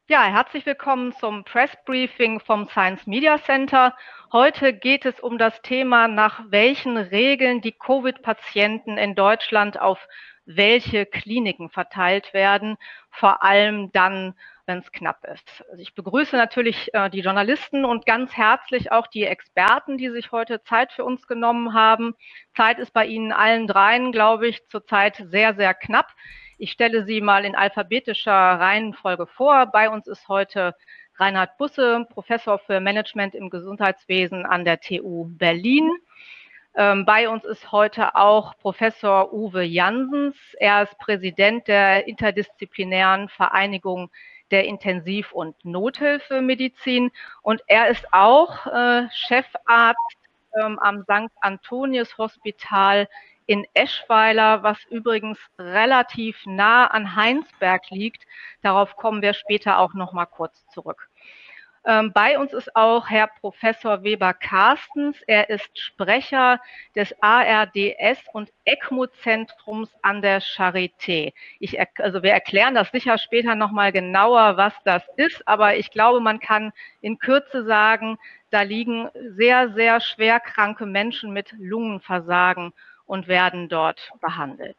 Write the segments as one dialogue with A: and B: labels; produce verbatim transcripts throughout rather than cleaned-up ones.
A: Ja, herzlich willkommen zum Pressbriefing vom Science Media Center. Heute geht es um das Thema, nach welchen Regeln die Covid-Patienten in Deutschland auf welche Kliniken verteilt werden, vor allem dann, wenn es knapp ist. Also ich begrüße natürlich äh, die Journalisten und ganz herzlich auch die Experten, die sich heute Zeit für uns genommen haben. Zeit ist bei Ihnen allen dreien, glaube ich, zurzeit sehr, sehr knapp. Ich stelle sie mal in alphabetischer Reihenfolge vor. Bei uns ist heute Reinhard Busse, Professor für Management im Gesundheitswesen an der T U Berlin. Ähm, bei uns ist heute auch Professor Uwe Janssens. Er ist Präsident der interdisziplinären Vereinigung der Intensiv- und Nothilfemedizin und er ist auch äh, Chefarzt ähm, am Sankt Antonius Hospital in Eschweiler, was übrigens relativ nah an Heinsberg liegt. Darauf kommen wir später auch noch mal kurz zurück. Ähm, bei uns ist auch Herr Professor Weber-Carstens. Er ist Sprecher des A R D S und ECMO-Zentrums an der Charité. Ich, also wir erklären das sicher später noch mal genauer, was das ist, aber ich glaube, man kann in Kürze sagen, da liegen sehr, sehr schwer kranke Menschen mit Lungenversagen und werden dort behandelt.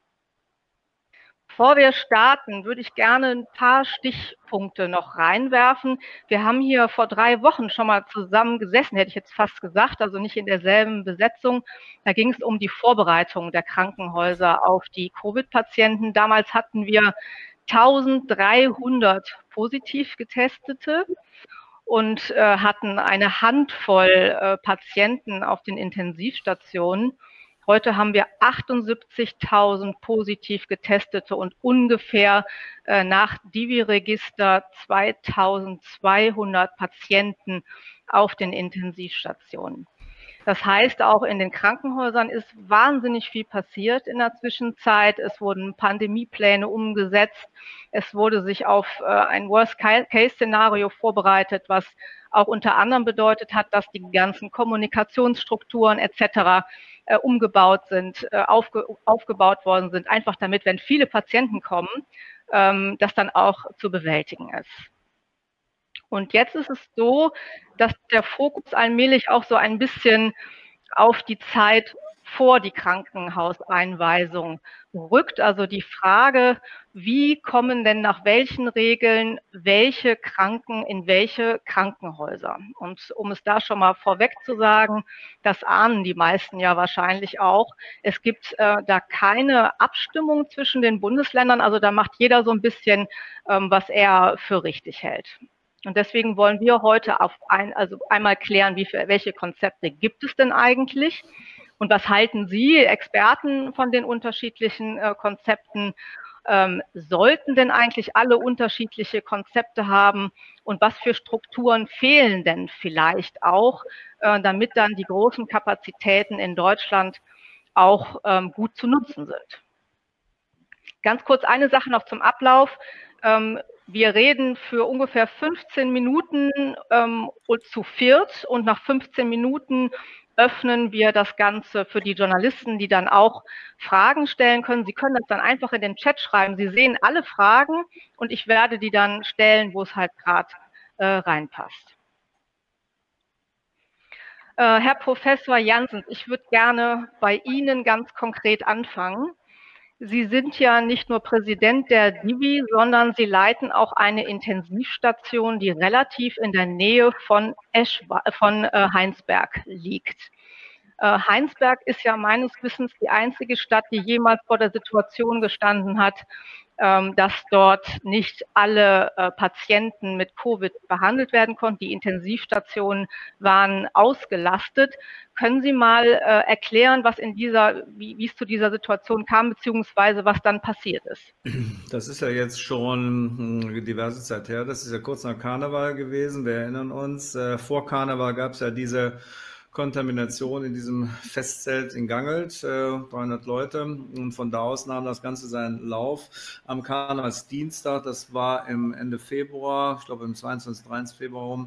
A: Bevor wir starten, würde ich gerne ein paar Stichpunkte noch reinwerfen. Wir haben hier vor drei Wochen schon mal zusammen gesessen, hätte ich jetzt fast gesagt, also nicht in derselben Besetzung. Da ging es um die Vorbereitung der Krankenhäuser auf die Covid-Patienten. Damals hatten wir eintausenddreihundert positiv Getestete und äh, hatten eine Handvoll äh, Patienten auf den Intensivstationen. Heute haben wir achtundsiebzigtausend positiv Getestete und ungefähr äh, nach Divi-Register zweitausendzweihundert Patienten auf den Intensivstationen. Das heißt, auch in den Krankenhäusern ist wahnsinnig viel passiert in der Zwischenzeit. Es wurden Pandemiepläne umgesetzt. Es wurde sich auf äh, ein Worst-Case-Szenario vorbereitet, was auch unter anderem bedeutet hat, dass die ganzen Kommunikationsstrukturen et cetera äh, umgebaut sind, äh, aufge aufgebaut worden sind, einfach damit, wenn viele Patienten kommen, ähm, das dann auch zu bewältigen ist. Und jetzt ist es so, dass der Fokus allmählich auch so ein bisschen auf die Zeit vor die Krankenhauseinweisung rückt. Also die Frage, wie kommen denn nach welchen Regeln welche Kranken in welche Krankenhäuser? Und um es da schon mal vorweg zu sagen, das ahnen die meisten ja wahrscheinlich auch. Es gibt äh, da keine Abstimmung zwischen den Bundesländern. Also da macht jeder so ein bisschen, ähm, was er für richtig hält. Und deswegen wollen wir heute auf ein, also einmal klären, wie, welche Konzepte gibt es denn eigentlich und was halten Sie, Experten, von den unterschiedlichen äh, Konzepten? Ähm, sollten denn eigentlich alle unterschiedliche Konzepte haben und was für Strukturen fehlen denn vielleicht auch, äh, damit dann die großen Kapazitäten in Deutschland auch ähm, gut zu nutzen sind? Ganz kurz eine Sache noch zum Ablauf. Ähm, wir reden für ungefähr fünfzehn Minuten ähm, zu viert und nach fünfzehn Minuten öffnen wir das Ganze für die Journalisten, die dann auch Fragen stellen können. Sie können das dann einfach in den Chat schreiben. Sie sehen alle Fragen und ich werde die dann stellen, wo es halt gerade äh, reinpasst. Äh, Herr Professor Janssens, ich würde gerne bei Ihnen ganz konkret anfangen. Sie sind ja nicht nur Präsident der Divi, sondern Sie leiten auch eine Intensivstation, die relativ in der Nähe von, Eschwa von äh, Heinsberg liegt. Äh, Heinsberg ist ja meines Wissens die einzige Stadt, die jemals vor der Situation gestanden hat, ähm, dass dort nicht alle äh, Patienten mit Covid behandelt werden konnten. Die Intensivstationen waren ausgelastet. Können Sie mal äh, erklären, was in dieser, wie, wie es zu dieser Situation kam, beziehungsweise was dann passiert ist?
B: Das ist ja jetzt schon diverse Zeit her. Das ist ja kurz nach Karneval gewesen. Wir erinnern uns, äh, vor Karneval gab es ja diese Kontamination in diesem Festzelt in Gangelt, äh, dreihundert Leute. Und von da aus nahm das Ganze seinen Lauf. Am Karnevalsdienstag, das war im Ende Februar, ich glaube im zweiundzwanzigsten, dreiundzwanzigsten Februar rum,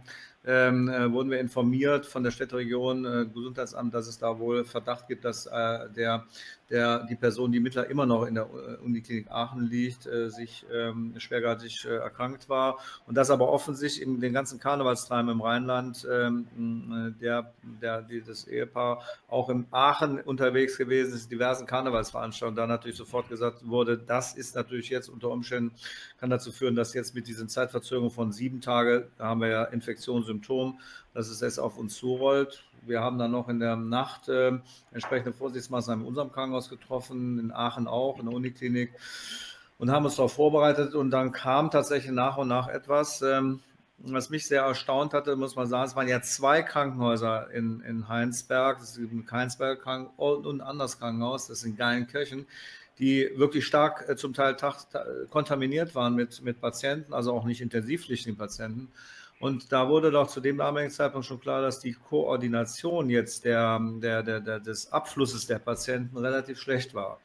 B: ähm, äh, wurden wir informiert von der Städteregion äh, Gesundheitsamt, dass es da wohl Verdacht gibt, dass äh, der, der, die Person, die mittlerweile immer noch in der Uniklinik Aachen liegt, äh, sich ähm, schwergradig äh, erkrankt war und dass aber offensichtlich in den ganzen Karnevalstreiben im Rheinland ähm, der, der, die, das Ehepaar auch in Aachen unterwegs gewesen ist, diversen Karnevalsveranstaltungen, da natürlich sofort gesagt wurde, das ist natürlich jetzt unter Umständen, kann dazu führen, dass jetzt mit diesen Zeitverzögerungen von sieben Tagen, da haben wir ja Infektionssymptom, dass es jetzt auf uns zurollt. Wir haben dann noch in der Nacht äh, entsprechende Vorsichtsmaßnahmen in unserem Krankenhaus getroffen, in Aachen auch, in der Uniklinik und haben uns darauf vorbereitet und dann kam tatsächlich nach und nach etwas, ähm, was mich sehr erstaunt hatte, muss man sagen, es waren ja zwei Krankenhäuser in, in Heinsberg, das ist ein Heinsberg Krankenhaus und ein anderes Krankenhaus, das ist in Geilenkirchen, die wirklich stark äh, zum Teil tach, kontaminiert waren mit, mit Patienten, also auch nicht intensivpflichtigen Patienten. Und da wurde doch zu dem damaligen Zeitpunkt schon klar, dass die Koordination jetzt der, der, der, der, des Abflusses der Patienten relativ schlecht war.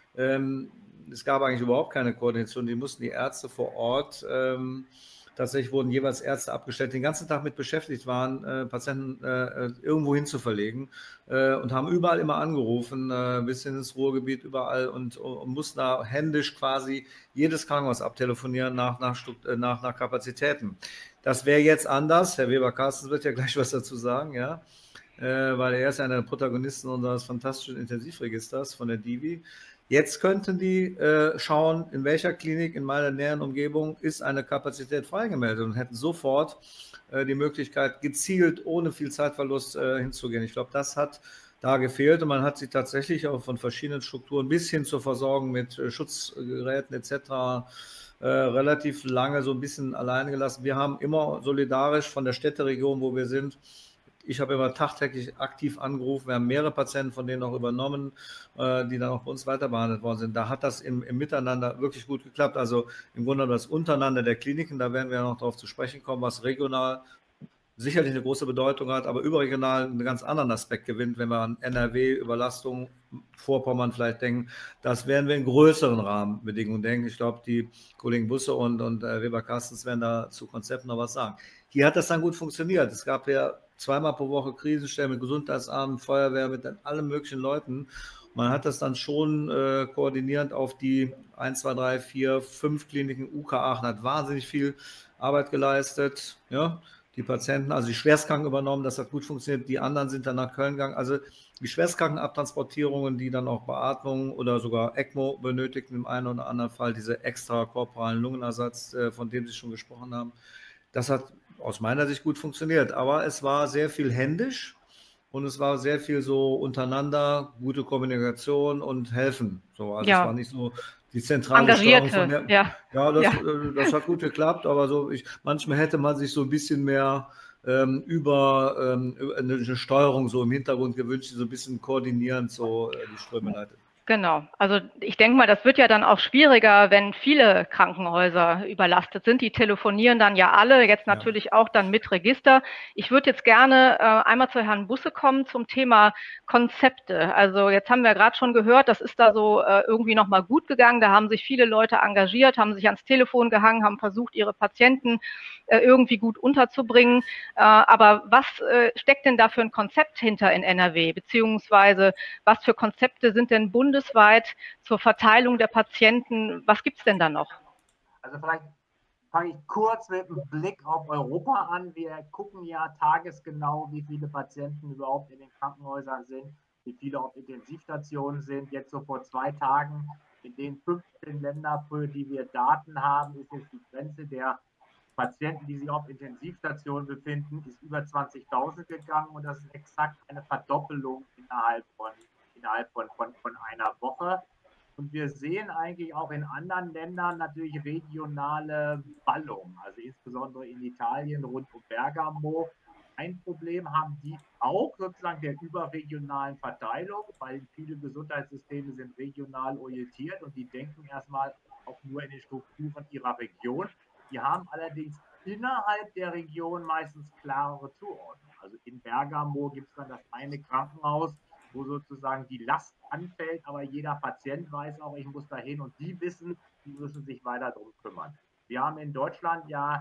B: Ähm, es gab eigentlich überhaupt keine Koordination, die mussten die Ärzte vor Ort ähm, tatsächlich wurden jeweils Ärzte abgestellt, die den ganzen Tag mit beschäftigt waren, äh, Patienten äh, irgendwo hin zu verlegen äh, und haben überall immer angerufen, äh, bis ins Ruhrgebiet, überall und, und mussten da händisch quasi jedes Krankenhaus abtelefonieren nach, nach, nach, nach Kapazitäten. Das wäre jetzt anders. Herr Weber-Carstens wird ja gleich was dazu sagen, ja, äh, weil er ist ja einer der Protagonisten unseres fantastischen Intensivregisters von der Divi. Jetzt könnten die äh, schauen, in welcher Klinik in meiner näheren Umgebung ist eine Kapazität freigemeldet und hätten sofort äh, die Möglichkeit, gezielt, ohne viel Zeitverlust äh, hinzugehen. Ich glaube, das hat da gefehlt und man hat sie tatsächlich auch von verschiedenen Strukturen bis hin zur Versorgung mit äh, Schutzgeräten et cetera äh, relativ lange so ein bisschen alleine gelassen. Wir haben immer solidarisch von der Städteregion, wo wir sind, ich habe immer tagtäglich aktiv angerufen. Wir haben mehrere Patienten von denen auch übernommen, die dann auch bei uns weiter behandelt worden sind. Da hat das im, im Miteinander wirklich gut geklappt. Also im Grunde das Untereinander der Kliniken, da werden wir noch darauf zu sprechen kommen, was regional sicherlich eine große Bedeutung hat, aber überregional einen ganz anderen Aspekt gewinnt, wenn wir an N R W, Überlastung, Vorpommern vielleicht denken. Das werden wir in größeren Rahmenbedingungen denken. Ich glaube, die Kollegen Busse und, und äh, Weber-Carstens werden da zu Konzepten noch was sagen. Hier hat das dann gut funktioniert. Es gab ja zweimal pro Woche Krisenstellen mit Gesundheitsamt, Feuerwehr, mit allen möglichen Leuten. Man hat das dann schon äh, koordinierend auf die eins, zwei, drei, vier, fünf Kliniken. U K Aachen hat wahnsinnig viel Arbeit geleistet. Ja, die Patienten, also die Schwerstkranken übernommen, das hat gut funktioniert. Die anderen sind dann nach Köln gegangen. Also die Schwerstkrankenabtransportierungen, die dann auch Beatmung oder sogar ECMO benötigten im einen oder anderen Fall, diese extrakorporalen Lungenersatz, äh, von dem Sie schon gesprochen haben, das hat aus meiner Sicht gut funktioniert. Aber es war sehr viel händisch und es war sehr viel so untereinander, gute Kommunikation und helfen. So, also ja. Es war nicht so die zentrale Steuerung von der.
A: Ja,
B: ja, das, ja. das hat gut geklappt, aber so ich, manchmal hätte man sich so ein bisschen mehr ähm, über ähm, eine Steuerung so im Hintergrund gewünscht, die so ein bisschen koordinierend so äh, die Ströme leitet.
A: Genau. Also ich denke mal, das wird ja dann auch schwieriger, wenn viele Krankenhäuser überlastet sind. Die telefonieren dann ja alle, jetzt natürlich ja. auch dann mit Register. Ich würde jetzt gerne äh, einmal zu Herrn Busse kommen zum Thema Konzepte. Also jetzt haben wir gerade schon gehört, das ist da so äh, irgendwie nochmal gut gegangen. Da haben sich viele Leute engagiert, haben sich ans Telefon gehangen, haben versucht, ihre Patienten äh, irgendwie gut unterzubringen. Äh, aber was äh, steckt denn da für ein Konzept hinter in N R W? Beziehungsweise was für Konzepte sind denn bundesweit bundesweit zur Verteilung der Patienten? Was gibt es denn da noch?
C: Also vielleicht fange ich kurz mit einem Blick auf Europa an. Wir gucken ja tagesgenau, wie viele Patienten überhaupt in den Krankenhäusern sind, wie viele auf Intensivstationen sind. Jetzt so vor zwei Tagen in den fünfzehn Ländern, für die wir Daten haben, ist jetzt die Grenze der Patienten, die sich auf Intensivstationen befinden, ist über zwanzigtausend gegangen und das ist exakt eine Verdoppelung innerhalb von innerhalb von, von, von einer Woche. Und wir sehen eigentlich auch in anderen Ländern natürlich regionale Ballung, also insbesondere in Italien rund um Bergamo. Ein Problem haben die auch sozusagen der überregionalen Verteilung, weil viele Gesundheitssysteme sind regional orientiert und die denken erstmal auch nur in den Strukturen ihrer Region. Die haben allerdings innerhalb der Region meistens klarere Zuordnung. Also in Bergamo gibt es dann das eine Krankenhaus, wo sozusagen die Last anfällt, aber jeder Patient weiß auch, ich muss da hin und die wissen, die müssen sich weiter darum kümmern. Wir haben in Deutschland ja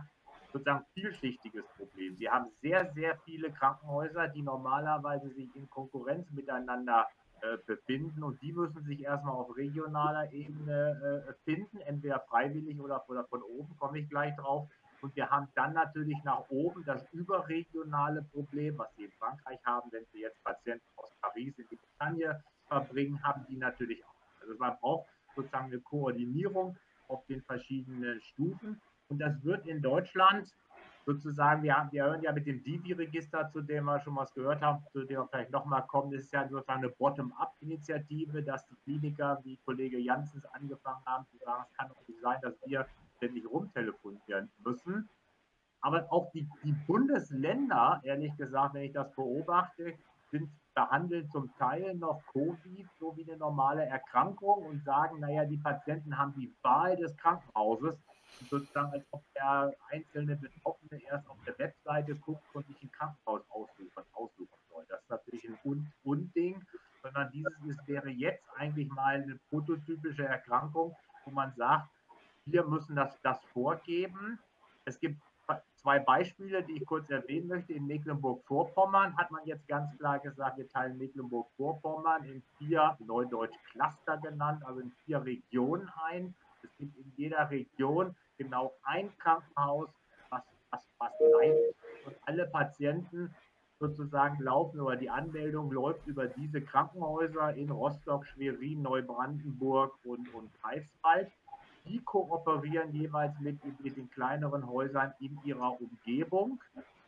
C: sozusagen vielschichtiges Problem. Sie haben sehr, sehr viele Krankenhäuser, die normalerweise sich in Konkurrenz miteinander äh, befinden und die müssen sich erstmal auf regionaler Ebene äh, finden, entweder freiwillig oder, oder von oben, komme ich gleich drauf. Und wir haben dann natürlich nach oben das überregionale Problem, was Sie in Frankreich haben, wenn Sie jetzt Patienten aus Paris in die Bretagne verbringen, haben die natürlich auch. Also man braucht sozusagen eine Koordinierung auf den verschiedenen Stufen. Und das wird in Deutschland sozusagen, wir, haben, wir hören ja mit dem Divi-Register, zu dem wir schon was gehört haben, zu dem wir vielleicht nochmal kommen, das ist ja sozusagen eine Bottom-up-Initiative, dass die Kliniker, wie Kollege Janssens angefangen haben, zu sagen, es kann doch nicht sein, dass wir ständig rumtelefonieren müssen. Aber auch die, die Bundesländer, ehrlich gesagt, wenn ich das beobachte, sind behandeln zum Teil noch Covid so wie eine normale Erkrankung und sagen, naja, die Patienten haben die Wahl des Krankenhauses, sozusagen als ob der einzelne Betroffene erst auf der Webseite guckt und sich ein Krankenhaus aussuchen, aussuchen soll. Das ist natürlich ein Un Unding, sondern dieses ist, wäre jetzt eigentlich mal eine prototypische Erkrankung, wo man sagt, wir müssen das, das vorgeben. Es gibt zwei Beispiele, die ich kurz erwähnen möchte. In Mecklenburg-Vorpommern hat man jetzt ganz klar gesagt, wir teilen Mecklenburg-Vorpommern in vier, neudeutsch Cluster genannt, also in vier Regionen ein. Es gibt in jeder Region genau ein Krankenhaus, was, was, was leitet. Und alle Patienten sozusagen laufen, oder die Anmeldung läuft über diese Krankenhäuser in Rostock, Schwerin, Neubrandenburg und, und Greifswald. Die kooperieren jeweils mit, mit den kleineren Häusern in ihrer Umgebung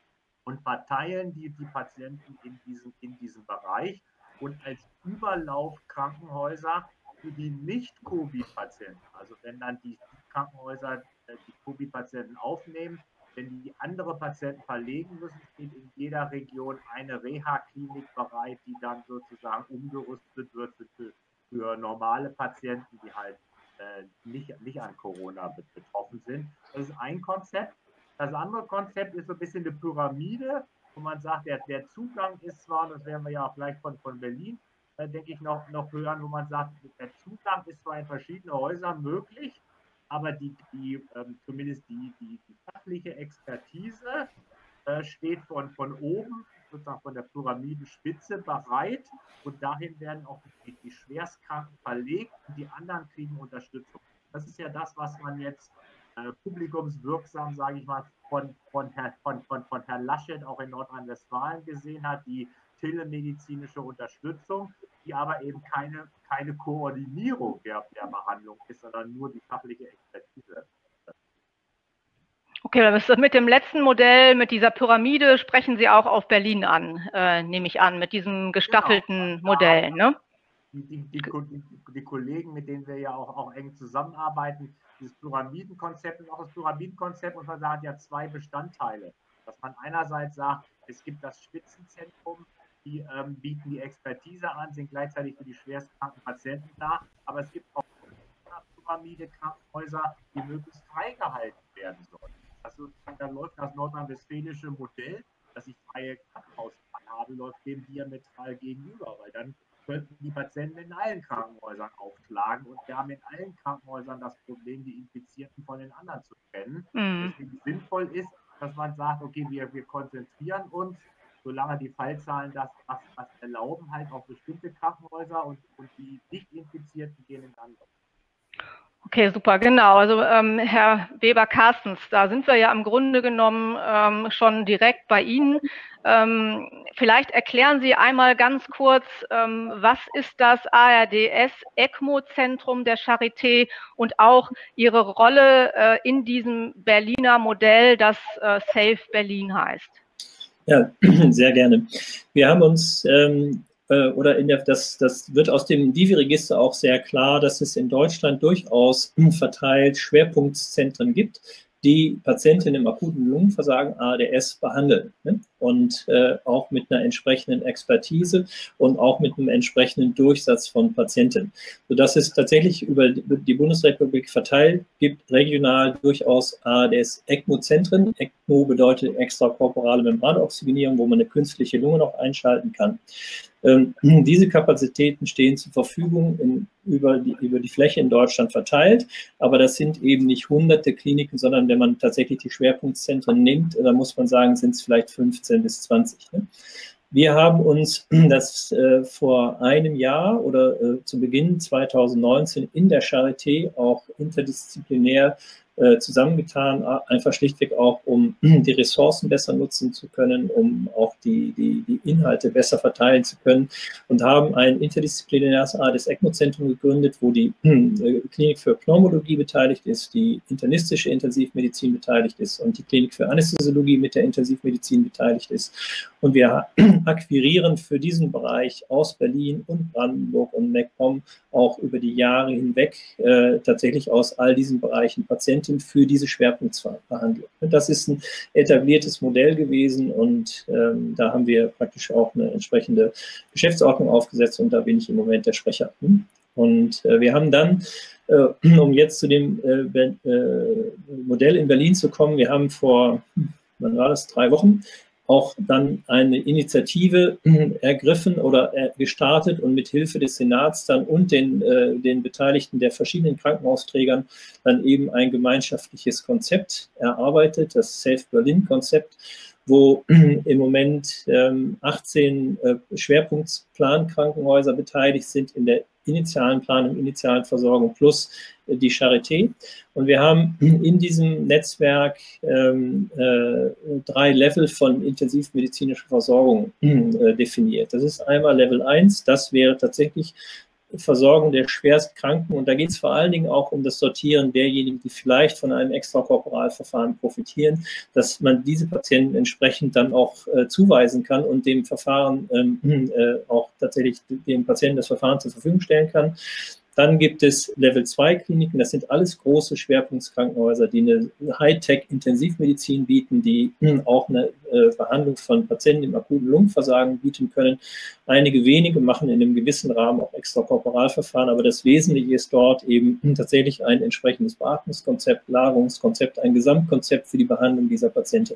C: und verteilen die, die Patienten in diesem, in diesem Bereich. Und als Überlaufkrankenhäuser für die Nicht-Covid-Patienten, also wenn dann die Krankenhäuser die Covid-Patienten aufnehmen, wenn die andere Patienten verlegen müssen, steht in jeder Region eine Reha-Klinik bereit, die dann sozusagen umgerüstet wird für, für normale Patienten, die halt Nicht, nicht an Corona betroffen sind. Das ist ein Konzept. Das andere Konzept ist so ein bisschen eine Pyramide, wo man sagt, der, der Zugang ist zwar, und das werden wir ja auch gleich von, von Berlin, äh, denke ich, noch, noch hören, wo man sagt, der Zugang ist zwar in verschiedene Häuser möglich, aber die, die, ähm, zumindest die, die, die fachliche Expertise äh, steht von, von oben, sozusagen von der Pyramidenspitze bereit und dahin werden auch die, die Schwerstkranken verlegt und die anderen kriegen Unterstützung. Das ist ja das, was man jetzt äh, publikumswirksam, sage ich mal, von, von, Herr, von, von, von Herrn Laschet auch in Nordrhein-Westfalen gesehen hat, die telemedizinische Unterstützung, die aber eben keine, keine Koordinierung der, der Behandlung ist, sondern nur die fachliche Expertise.
A: Okay, mit dem letzten Modell, mit dieser Pyramide, sprechen Sie auch auf Berlin an, äh, nehme ich an, mit diesem gestaffelten genau. Modell, ne?
C: Die, die, die, die Kollegen, mit denen wir ja auch, auch eng zusammenarbeiten, dieses Pyramidenkonzept ist auch das Pyramidenkonzept und man hat ja zwei Bestandteile. Dass man einerseits sagt, es gibt das Spitzenzentrum, die ähm, bieten die Expertise an, sind gleichzeitig für die schwerstkranken Patienten da, aber es gibt auch Pyramide Krankenhäuser, die möglichst freigehalten werden sollen. Also dann läuft das nordrhein-westfälische Modell, dass ich freie Krankenhausfall habe, läuft dem diametral gegenüber, weil dann könnten die Patienten in allen Krankenhäusern aufschlagen und wir haben in allen Krankenhäusern das Problem, die Infizierten von den anderen zu trennen. Mhm. Deswegen sinnvoll ist, dass man sagt, okay, wir, wir konzentrieren uns, solange die Fallzahlen das, das, das erlauben, halt auf bestimmte Krankenhäuser und, und die Nicht-Infizierten gehen in andere.
A: Okay, super, genau. Also ähm, Herr Weber-Carstens, da sind wir ja im Grunde genommen ähm, schon direkt bei Ihnen. Ähm, vielleicht erklären Sie einmal ganz kurz, ähm, was ist das A R D S-ECMO-Zentrum der Charité und auch Ihre Rolle äh, in diesem Berliner Modell, das äh, Safe Berlin heißt?
D: Ja, sehr gerne. Wir haben uns ähm, oder in der, das, das wird aus dem Divi-Register auch sehr klar, dass es in Deutschland durchaus verteilt Schwerpunktzentren gibt, die Patienten im akuten Lungenversagen A R D S behandeln, ne? Und äh, auch mit einer entsprechenden Expertise und auch mit einem entsprechenden Durchsatz von Patienten, sodass es tatsächlich über die Bundesrepublik verteilt gibt, regional durchaus A R D S-ECMO-Zentren. ECMO bedeutet extrakorporale Membranoxygenierung, wo man eine künstliche Lunge noch einschalten kann. Ähm, diese Kapazitäten stehen zur Verfügung in, über, die, über die Fläche in Deutschland verteilt, aber das sind eben nicht hunderte Kliniken, sondern wenn man tatsächlich die Schwerpunktzentren nimmt, dann muss man sagen, sind es vielleicht fünfzehn bis zwanzig. Ne? Wir haben uns das äh, vor einem Jahr oder äh, zu Beginn zweitausendneunzehn in der Charité auch interdisziplinär äh, zusammengetan, einfach schlichtweg auch, um die Ressourcen besser nutzen zu können, um auch die, die, die Inhalte besser verteilen zu können und haben ein interdisziplinäres A R D S ECMO-Zentrum gegründet, wo die äh, Klinik für Pneumologie beteiligt ist, die internistische Intensivmedizin beteiligt ist und die Klinik für Anästhesiologie mit der Intensivmedizin beteiligt ist. Und wir akquirieren für diesen Bereich aus Berlin und Brandenburg und MacPom auch über die Jahre hinweg äh, tatsächlich aus all diesen Bereichen Patienten für diese Schwerpunktbehandlung. Das ist ein etabliertes Modell gewesen und ähm, da haben wir praktisch auch eine entsprechende Geschäftsordnung aufgesetzt und da bin ich im Moment der Sprecher. Und äh, wir haben dann, äh, um jetzt zu dem äh, äh, Modell in Berlin zu kommen, wir haben vor, wann war das, drei Wochen, auch dann eine Initiative ergriffen oder gestartet und mit Hilfe des Senats dann und den, äh, den Beteiligten der verschiedenen Krankenhausträgern dann eben ein gemeinschaftliches Konzept erarbeitet, das Safe Berlin Konzept, wo im Moment ähm, achtzehn äh, Schwerpunktsplan-Krankenhäuser beteiligt sind in der initialen Planung, initialen Versorgung plus äh, die Charité. Und wir haben in diesem Netzwerk ähm, äh, drei Level von intensivmedizinischer Versorgung äh, definiert. Das ist einmal Level eins, das wäre tatsächlich Versorgung der Schwerstkranken. Und da geht es vor allen Dingen auch um das Sortieren derjenigen, die vielleicht von einem Extrakorporalverfahren profitieren, dass man diese Patienten entsprechend dann auch äh, zuweisen kann und dem Verfahren ähm, äh, auch tatsächlich dem Patienten das Verfahren zur Verfügung stellen kann. Dann gibt es Level zwei Kliniken, das sind alles große Schwerpunktskrankenhäuser, die eine Hightech-Intensivmedizin bieten, die auch eine äh, Behandlung von Patienten im akuten Lungenversagen bieten können. Einige wenige machen in einem gewissen Rahmen auch Extrakorporalverfahren, aber das Wesentliche ist dort eben tatsächlich ein entsprechendes Beatmungskonzept, Lagerungskonzept, ein Gesamtkonzept für die Behandlung dieser Patienten.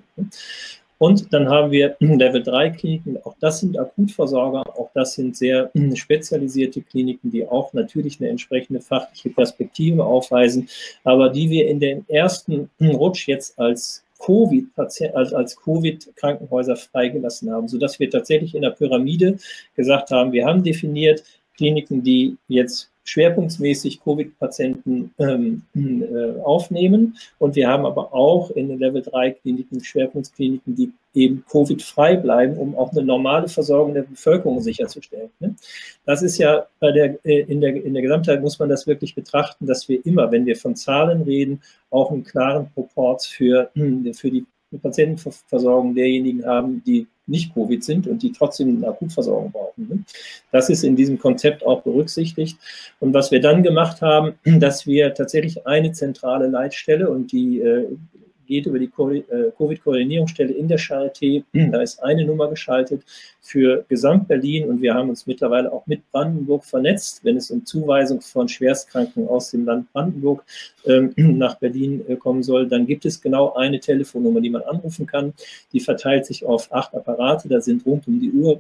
D: Und dann haben wir Level drei Kliniken, auch das sind Akutversorger, auch das sind sehr spezialisierte Kliniken, die auch natürlich eine entsprechende fachliche Perspektive aufweisen, aber die wir in den ersten Rutsch jetzt als Covid-Patient, als, als Covid-Krankenhäuser freigelassen haben, sodass wir tatsächlich in der Pyramide gesagt haben, wir haben definiert Kliniken, die jetzt schwerpunktmäßig Covid-Patienten ähm, äh, aufnehmen. Und wir haben aber auch in den Level drei Kliniken Schwerpunktkliniken, die eben Covid-frei bleiben, um auch eine normale Versorgung der Bevölkerung sicherzustellen. Ne? Das ist ja bei der, äh, in, der, in der Gesamtheit muss man das wirklich betrachten, dass wir immer, wenn wir von Zahlen reden, auch einen klaren Proporz für, für die Patientenversorgung derjenigen haben, die nicht Covid sind und die trotzdem eine Akutversorgung brauchen. Das ist in diesem Konzept auch berücksichtigt. Und was wir dann gemacht haben, dass wir tatsächlich eine zentrale Leitstelle und die äh, geht über die Covid-Koordinierungsstelle in der Charité. Da ist eine Nummer geschaltet für Gesamt-Berlin und wir haben uns mittlerweile auch mit Brandenburg vernetzt, wenn es um Zuweisung von Schwerstkranken aus dem Land Brandenburg ähm, nach Berlin äh, kommen soll. Dann gibt es genau eine Telefonnummer, die man anrufen kann. Die verteilt sich auf acht Apparate, da sind rund um die Uhr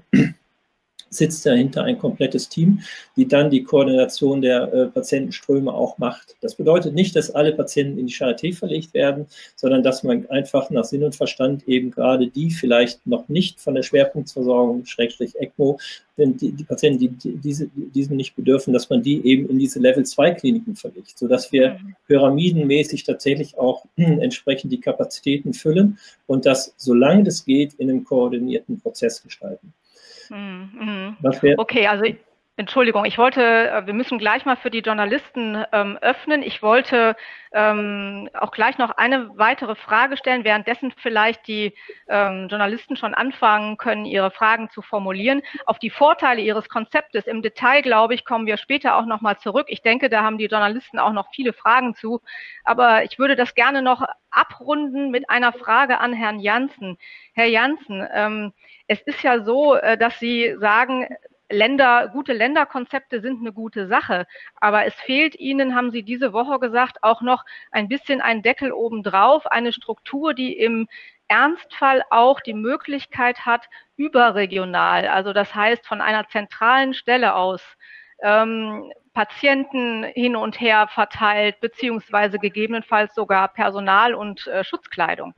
D: sitzt dahinter ein komplettes Team, die dann die Koordination der äh, Patientenströme auch macht. Das bedeutet nicht, dass alle Patienten in die Charité verlegt werden, sondern dass man einfach nach Sinn und Verstand eben gerade die vielleicht noch nicht von der Schwerpunktversorgung, Schrägstrich ECMO, wenn die, die Patienten, die, die diese, diesem nicht bedürfen, dass man die eben in diese Level zwei Kliniken verlegt, sodass wir pyramidenmäßig tatsächlich auch äh, entsprechend die Kapazitäten füllen und das, solange das geht, in einem koordinierten Prozess gestalten.
A: Mhm. Okay, also Entschuldigung, ich wollte, wir müssen gleich mal für die Journalisten ähm, öffnen. Ich wollte ähm, auch gleich noch eine weitere Frage stellen, währenddessen vielleicht die ähm, Journalisten schon anfangen können, ihre Fragen zu formulieren. Auf die Vorteile Ihres Konzeptes im Detail, glaube ich, kommen wir später auch noch mal zurück. Ich denke, da haben die Journalisten auch noch viele Fragen zu. Aber ich würde das gerne noch abrunden mit einer Frage an Herrn Janssen. Herr Janssen, ähm, es ist ja so, dass Sie sagen, Länder, gute Länderkonzepte sind eine gute Sache, aber es fehlt Ihnen, haben Sie diese Woche gesagt, auch noch ein bisschen ein Deckel obendrauf, eine Struktur, die im Ernstfall auch die Möglichkeit hat, überregional, also das heißt von einer zentralen Stelle aus, ähm, Patienten hin und her verteilt, beziehungsweise gegebenenfalls sogar Personal und äh, Schutzkleidung.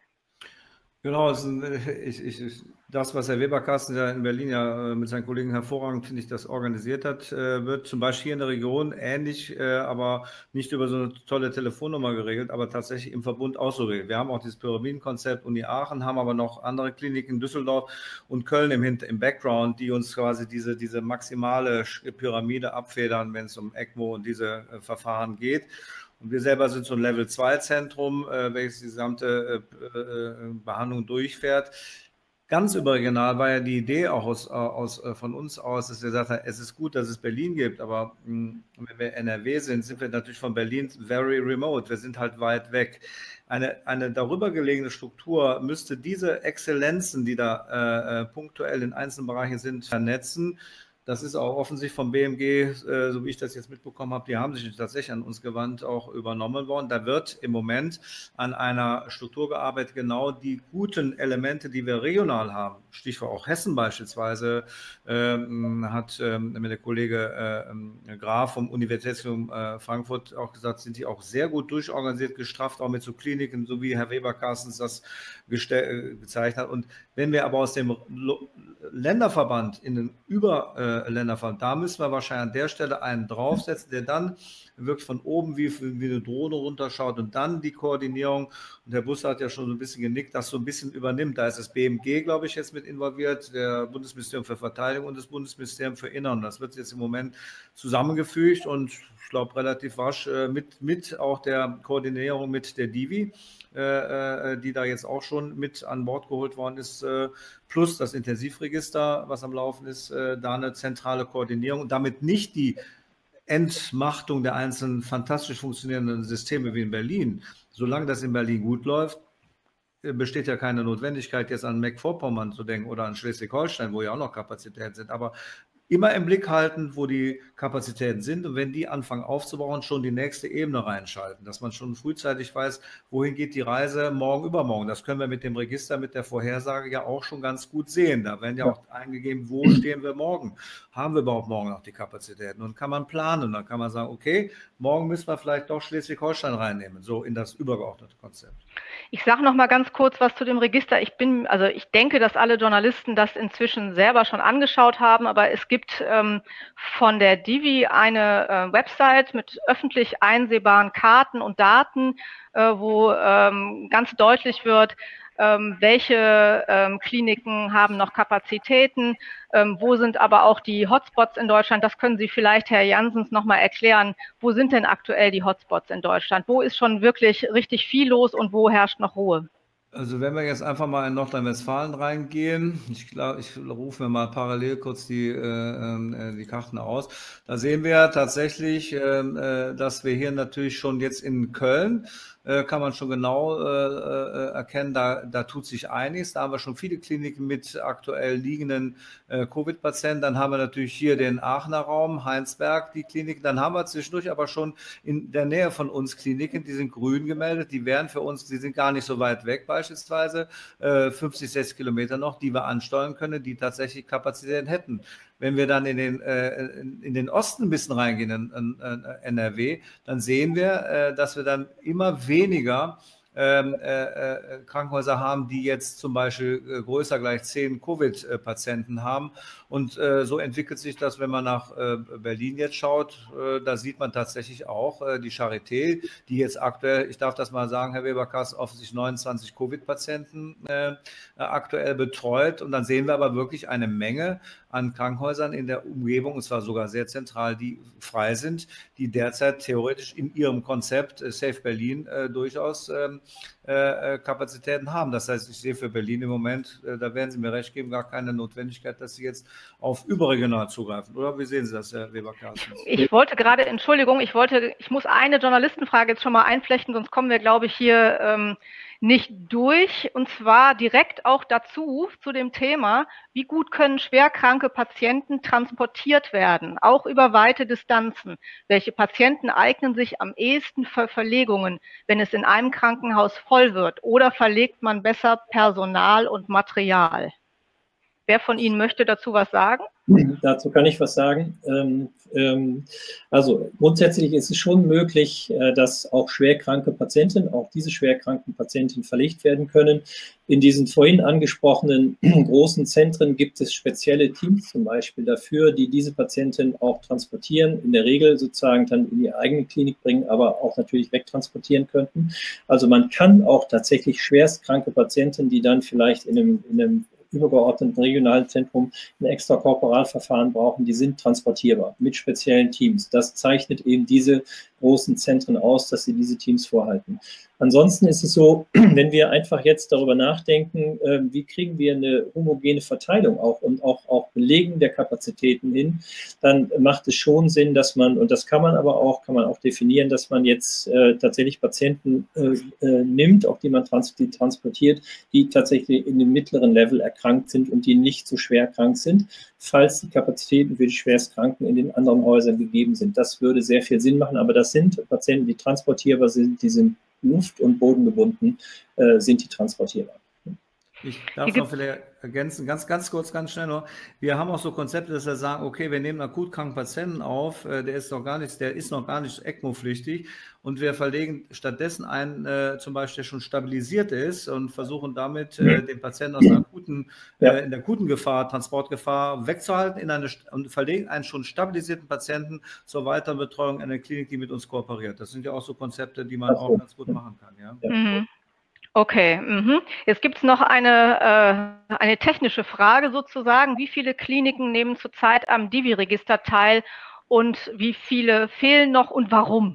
B: Genau, das, ist ein, ich, ich, das, was Herr Weber-Carsten ja in Berlin ja mit seinen Kollegen hervorragend, finde ich, das organisiert hat, wird zum Beispiel hier in der Region ähnlich, aber nicht über so eine tolle Telefonnummer geregelt, aber tatsächlich im Verbund auch so geregelt. Wir haben auch dieses Pyramidenkonzept Uni Aachen, haben aber noch andere Kliniken in Düsseldorf und Köln im, im Background, die uns quasi diese, diese maximale Pyramide abfedern, wenn es um ECMO und diese Verfahren geht. Und wir selber sind so ein Level zwei Zentrum, äh, welches die gesamte äh, äh, Behandlung durchfährt. Ganz überregional war ja die Idee auch aus, aus, von uns aus, dass wir gesagt haben, es ist gut, dass es Berlin gibt, aber mh, wenn wir N R W sind, sind wir natürlich von Berlin very remote. Wir sind halt weit weg. Eine, eine darüber gelegene Struktur müsste diese Exzellenzen, die da äh, punktuell in einzelnen Bereichen sind, vernetzen. Das ist auch offensichtlich vom B M G, äh, so wie ich das jetzt mitbekommen habe, die haben sich tatsächlich an uns gewandt, auch übernommen worden. Da wird im Moment an einer Struktur gearbeitet, genau die guten Elemente, die wir regional haben. Stichwort auch Hessen beispielsweise, ähm, hat ähm, mit der Kollege äh, Graf vom Universitätsklinikum äh, Frankfurt auch gesagt, sind die auch sehr gut durchorganisiert, gestrafft, auch mit so Kliniken, so wie Herr Weber-Carstens das gezeichnet hat. Und wenn wir aber aus dem Länderverband in den Überländerverband, da müssen wir wahrscheinlich an der Stelle einen draufsetzen, der dann wirklich von oben wie, wie eine Drohne runterschaut und dann die Koordinierung, und Herr Busse hat ja schon so ein bisschen genickt, das so ein bisschen übernimmt. Da ist das B M G, glaube ich, jetzt mit involviert, der Bundesministerium für Verteidigung und das Bundesministerium für Innern. Das wird jetzt im Moment zusammengefügt und ich glaube relativ rasch mit, mit auch der Koordinierung mit der Divi, die da jetzt auch schon mit an Bord geholt worden ist, plus das Intensivregister, was am Laufen ist, da eine zentrale Koordinierung und damit nicht die Entmachtung der einzelnen fantastisch funktionierenden Systeme wie in Berlin. Solange das in Berlin gut läuft, besteht ja keine Notwendigkeit, jetzt an Mecklenburg-Vorpommern zu denken oder an Schleswig-Holstein, wo ja auch noch Kapazitäten sind. Aber immer im Blick halten, wo die Kapazitäten sind und wenn die anfangen aufzubauen, schon die nächste Ebene reinschalten, dass man schon frühzeitig weiß, wohin geht die Reise morgen, übermorgen. Das können wir mit dem Register, mit der Vorhersage ja auch schon ganz gut sehen. Da werden ja auch eingegeben, wo stehen wir morgen? Haben wir überhaupt morgen noch die Kapazitäten? Und kann man planen und dann kann man sagen, okay, morgen müssen wir vielleicht doch Schleswig-Holstein reinnehmen, so in das übergeordnete Konzept.
A: Ich sage noch mal ganz kurz was zu dem Register. Ich bin, also ich denke, dass alle Journalisten das inzwischen selber schon angeschaut haben, aber es gibt ähm, von der Divi eine äh, Website mit öffentlich einsehbaren Karten und Daten, äh, wo ähm, ganz deutlich wird, ähm, welche ähm, Kliniken haben noch Kapazitäten, ähm, wo sind aber auch die Hotspots in Deutschland. Das können Sie vielleicht, Herr Janssens, noch mal erklären. Wo sind denn aktuell die Hotspots in Deutschland? Wo ist schon wirklich richtig viel los und wo herrscht noch Ruhe?
B: Also wenn wir jetzt einfach mal in Nordrhein-Westfalen reingehen, ich glaube, ich rufe mir mal parallel kurz die, äh, die Karten aus, da sehen wir tatsächlich, äh, dass wir hier natürlich schon jetzt in Köln, äh, kann man schon genau äh, erkennen, da, da tut sich einiges, da haben wir schon viele Kliniken mit aktuell liegenden äh, Covid-Patienten, dann haben wir natürlich hier den Aachener Raum, Heinsberg, die Kliniken, dann haben wir zwischendurch aber schon in der Nähe von uns Kliniken, die sind grün gemeldet, die wären für uns, die sind gar nicht so weit weg beispielsweise, äh, fünfzig, sechzig Kilometer noch, die wir ansteuern können, die tatsächlich Kapazitäten hätten. Wenn wir dann in den, äh, in den Osten ein bisschen reingehen, in, in, in N R W, dann sehen wir, äh, dass wir dann immer weniger ähm, äh, Krankenhäuser haben, die jetzt zum Beispiel äh, größer gleich zehn Covid-Patienten haben. Und äh, so entwickelt sich das, wenn man nach äh, Berlin jetzt schaut, äh, da sieht man tatsächlich auch äh, die Charité, die jetzt aktuell, ich darf das mal sagen, Herr Weber-Carstens, offensichtlich neunundzwanzig Covid-Patienten äh, aktuell betreut. Und dann sehen wir aber wirklich eine Menge an Krankenhäusern in der Umgebung, und zwar sogar sehr zentral, die frei sind, die derzeit theoretisch in ihrem Konzept äh, Safe Berlin äh, durchaus ähm, äh, Kapazitäten haben. Das heißt, ich sehe für Berlin im Moment, äh, da werden Sie mir recht geben, gar keine Notwendigkeit, dass Sie jetzt auf überregional zugreifen. Oder wie sehen Sie das, Herr Weber-Carstens?
A: Ich wollte gerade, Entschuldigung, ich wollte, ich muss eine Journalistenfrage jetzt schon mal einflechten, sonst kommen wir, glaube ich, hier ähm, nicht durch, und zwar direkt auch dazu, zu dem Thema, wie gut können schwerkranke Patienten transportiert werden, auch über weite Distanzen. Welche Patienten eignen sich am ehesten für Verlegungen, wenn es in einem Krankenhaus voll wird, oder verlegt man besser Personal und Material? Wer von Ihnen möchte dazu was sagen?
D: Dazu kann ich was sagen. Ähm, ähm, also grundsätzlich ist es schon möglich, äh, dass auch schwerkranke Patienten, auch diese schwerkranken Patienten verlegt werden können. In diesen vorhin angesprochenen großen Zentren gibt es spezielle Teams zum Beispiel dafür, die diese Patienten auch transportieren, in der Regel sozusagen dann in die eigene Klinik bringen, aber auch natürlich wegtransportieren könnten. Also man kann auch tatsächlich schwerstkranke Patienten, die dann vielleicht in einem, in einem übergeordneten regionalen Zentrum ein Extrakorporalverfahren brauchen, die sind transportierbar mit speziellen Teams. Das zeichnet eben diese großen Zentren aus, dass sie diese Teams vorhalten. Ansonsten ist es so, wenn wir einfach jetzt darüber nachdenken, äh, wie kriegen wir eine homogene Verteilung auch und auch, auch Belegen der Kapazitäten hin, dann macht es schon Sinn, dass man, und das kann man aber auch, kann man auch definieren, dass man jetzt äh, tatsächlich Patienten äh, äh, nimmt, auch die man trans die transportiert, die tatsächlich in dem mittleren Level erkrankt sind und die nicht so schwer krank sind, falls die Kapazitäten für die Schwerstkranken in den anderen Häusern gegeben sind. Das würde sehr viel Sinn machen, aber das sind Patienten, die transportierbar sind, die sind luft- und bodengebunden, äh, sind die transportierbar.
B: Ich darf noch vielleicht ergänzen, ganz, ganz kurz, ganz schnell noch. Wir haben auch so Konzepte, dass wir sagen, okay, wir nehmen einen akut kranken Patienten auf, der ist noch gar nicht, der ist noch gar nicht ECMO-pflichtig, und wir verlegen stattdessen einen, äh, zum Beispiel, der schon stabilisiert ist, und versuchen damit äh, den Patienten aus einer akuten, ja. äh, in der akuten Gefahr, Transportgefahr wegzuhalten, in eine, und verlegen einen schon stabilisierten Patienten zur weiteren Betreuung in einer Klinik, die mit uns kooperiert. Das sind ja auch so Konzepte, die man auch ganz gut machen kann. Ja?
A: Ja. Mhm. Okay, mhm. Jetzt gibt es noch eine, äh, eine technische Frage sozusagen. Wie viele Kliniken nehmen zurzeit am Divi-Register teil und wie viele fehlen noch und warum?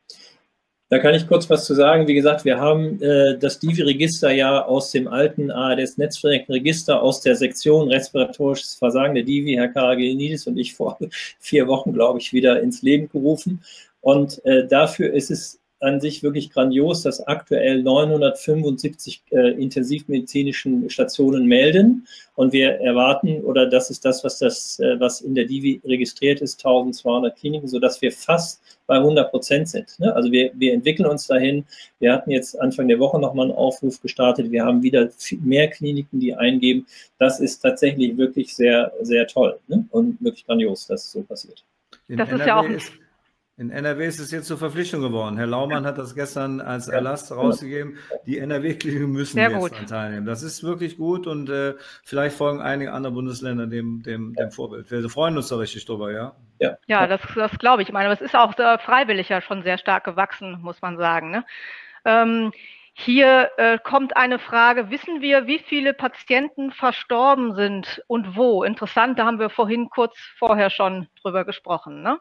D: Da kann ich kurz was zu sagen. Wie gesagt, wir haben äh, das Divi-Register ja aus dem alten A R D S-Netzwerkregister aus der Sektion respiratorisches Versagen der Divi, Herr Karagianidis und ich vor vier Wochen, glaube ich, wieder ins Leben gerufen. Und äh, dafür ist es an sich wirklich grandios, dass aktuell neunhundertfünfundsiebzig äh, intensivmedizinischen Stationen melden, und wir erwarten, oder das ist das, was das, äh, was in der Divi registriert ist, eintausendzweihundert Kliniken, sodass wir fast bei hundert Prozent sind. Ne? Also wir, wir entwickeln uns dahin. Wir hatten jetzt Anfang der Woche nochmal einen Aufruf gestartet. Wir haben wieder viel mehr Kliniken, die eingeben. Das ist tatsächlich wirklich sehr, sehr toll, ne? Und wirklich grandios, dass es so passiert.
B: In das ist ja auch ist In N R W ist es jetzt zur Verpflichtung geworden. Herr Laumann hat das gestern als Erlass rausgegeben. Die N R W-Kliniken müssen Sehr jetzt daran teilnehmen. Das ist wirklich gut, und äh, vielleicht folgen einige andere Bundesländer dem, dem, dem Vorbild. Wir freuen uns da richtig drüber, ja?
A: Ja, ja das, das glaube ich. Ich meine, es ist auch äh, freiwillig ja schon sehr stark gewachsen, muss man sagen. Ne? Ähm, hier äh, kommt eine Frage: Wissen wir, wie viele Patienten verstorben sind und wo? Interessant, da haben wir vorhin kurz vorher schon drüber gesprochen, ne?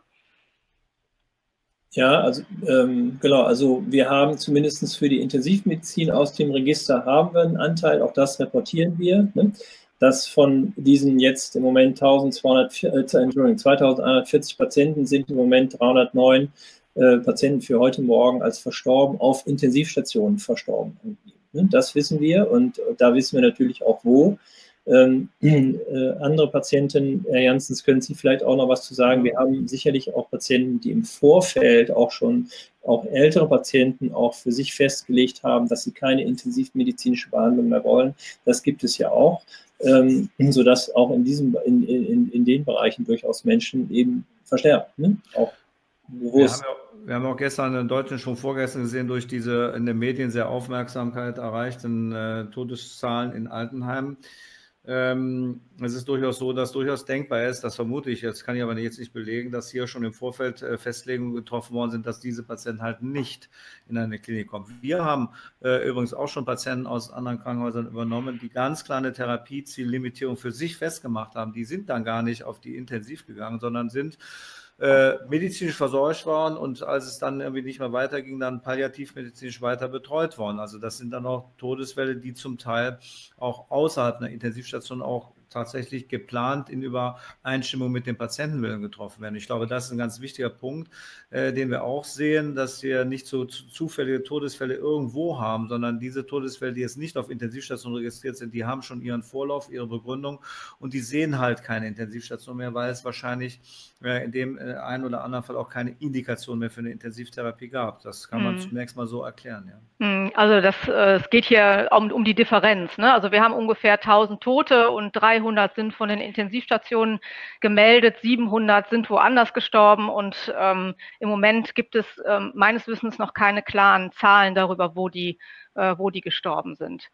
D: Ja, also ähm, genau, also wir haben zumindest für die Intensivmedizin aus dem Register haben wir einen Anteil, auch das reportieren wir, ne? Dass von diesen jetzt im Moment zweitausendeinhundertvierzig Patienten sind im Moment dreihundertneun äh, Patienten für heute Morgen als verstorben auf Intensivstationen verstorben. Ne? Das wissen wir, und da wissen wir natürlich auch wo. Ähm, äh, andere Patienten, Herr Janssens, können Sie vielleicht auch noch was zu sagen. Wir haben sicherlich auch Patienten, die im Vorfeld auch schon, auch ältere Patienten auch für sich festgelegt haben, dass sie keine intensivmedizinische Behandlung mehr wollen. Das gibt es ja auch, ähm, sodass auch in, diesem, in, in, in den Bereichen durchaus Menschen eben versterben. Ne? Auch bewusst.
B: Wir haben, ja, wir haben auch gestern in Deutschland, schon vorgestern gesehen, durch diese in den Medien sehr Aufmerksamkeit erreichten äh, Todeszahlen in Altenheimen. Ähm, es ist durchaus so, dass durchaus denkbar ist, das vermute ich, jetzt kann ich aber jetzt nicht belegen, dass hier schon im Vorfeld äh, Festlegungen getroffen worden sind, dass diese Patienten halt nicht in eine Klinik kommen. Wir haben äh, übrigens auch schon Patienten aus anderen Krankenhäusern übernommen, die ganz kleine Therapieziellimitierung für sich festgemacht haben. Die sind dann gar nicht auf die Intensiv gegangen, sondern sind Äh, medizinisch versorgt worden, und als es dann irgendwie nicht mehr weiterging, dann palliativmedizinisch weiter betreut worden. Also das sind dann auch Todesfälle, die zum Teil auch außerhalb einer Intensivstation auch tatsächlich geplant in Übereinstimmung mit dem Patientenwillen getroffen werden. Ich glaube, das ist ein ganz wichtiger Punkt, äh, den wir auch sehen, dass wir nicht so zufällige Todesfälle irgendwo haben, sondern diese Todesfälle, die jetzt nicht auf Intensivstationen registriert sind, die haben schon ihren Vorlauf, ihre Begründung und die sehen halt keine Intensivstation mehr, weil es wahrscheinlich äh, in dem äh, einen oder anderen Fall auch keine Indikation mehr für eine Intensivtherapie gab. Das kann man hm. zunächst mal so erklären. Ja.
A: Also das, äh, es geht hier um, um die Differenz, ne? Also wir haben ungefähr tausend Tote und dreihundert sind von den Intensivstationen gemeldet, siebenhundert sind woanders gestorben und ähm, im Moment gibt es ähm, meines Wissens noch keine klaren Zahlen darüber, wo die, äh, wo die gestorben sind.